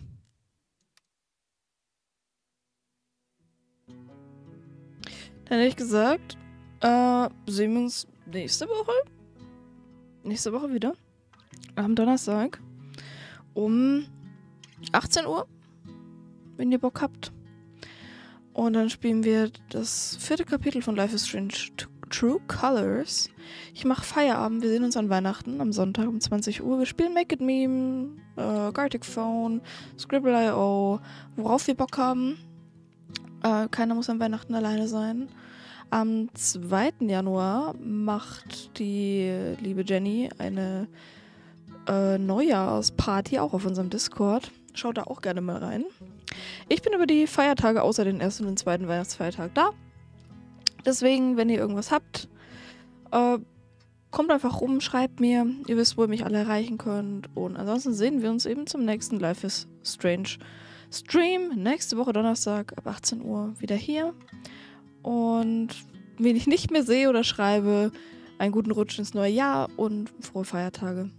Dann hätte ich gesagt, äh, sehen wir uns nächste Woche. Nächste Woche wieder. Am Donnerstag. Um achtzehn Uhr. Wenn ihr Bock habt. Und dann spielen wir das vierte Kapitel von Life is Strange True Colors. Ich mache Feierabend. Wir sehen uns an Weihnachten am Sonntag um zwanzig Uhr. Wir spielen Make It Meme, äh, Gartic Phone, Scribble punkt i o, worauf wir Bock haben. Äh, keiner muss an Weihnachten alleine sein. Am zweiten Januar macht die liebe Jenny eine äh, Neujahrsparty auch auf unserem Discord. Schaut da auch gerne mal rein. Ich bin über die Feiertage außer den ersten und den zweiten Weihnachtsfeiertag da. Deswegen, wenn ihr irgendwas habt, äh, kommt einfach rum, schreibt mir. Ihr wisst, wo ihr mich alle erreichen könnt. Und ansonsten sehen wir uns eben zum nächsten Life is Strange Stream. Nächste Woche Donnerstag ab achtzehn Uhr wieder hier. Und wen ich nicht mehr sehe oder schreibe, einen guten Rutsch ins neue Jahr und frohe Feiertage.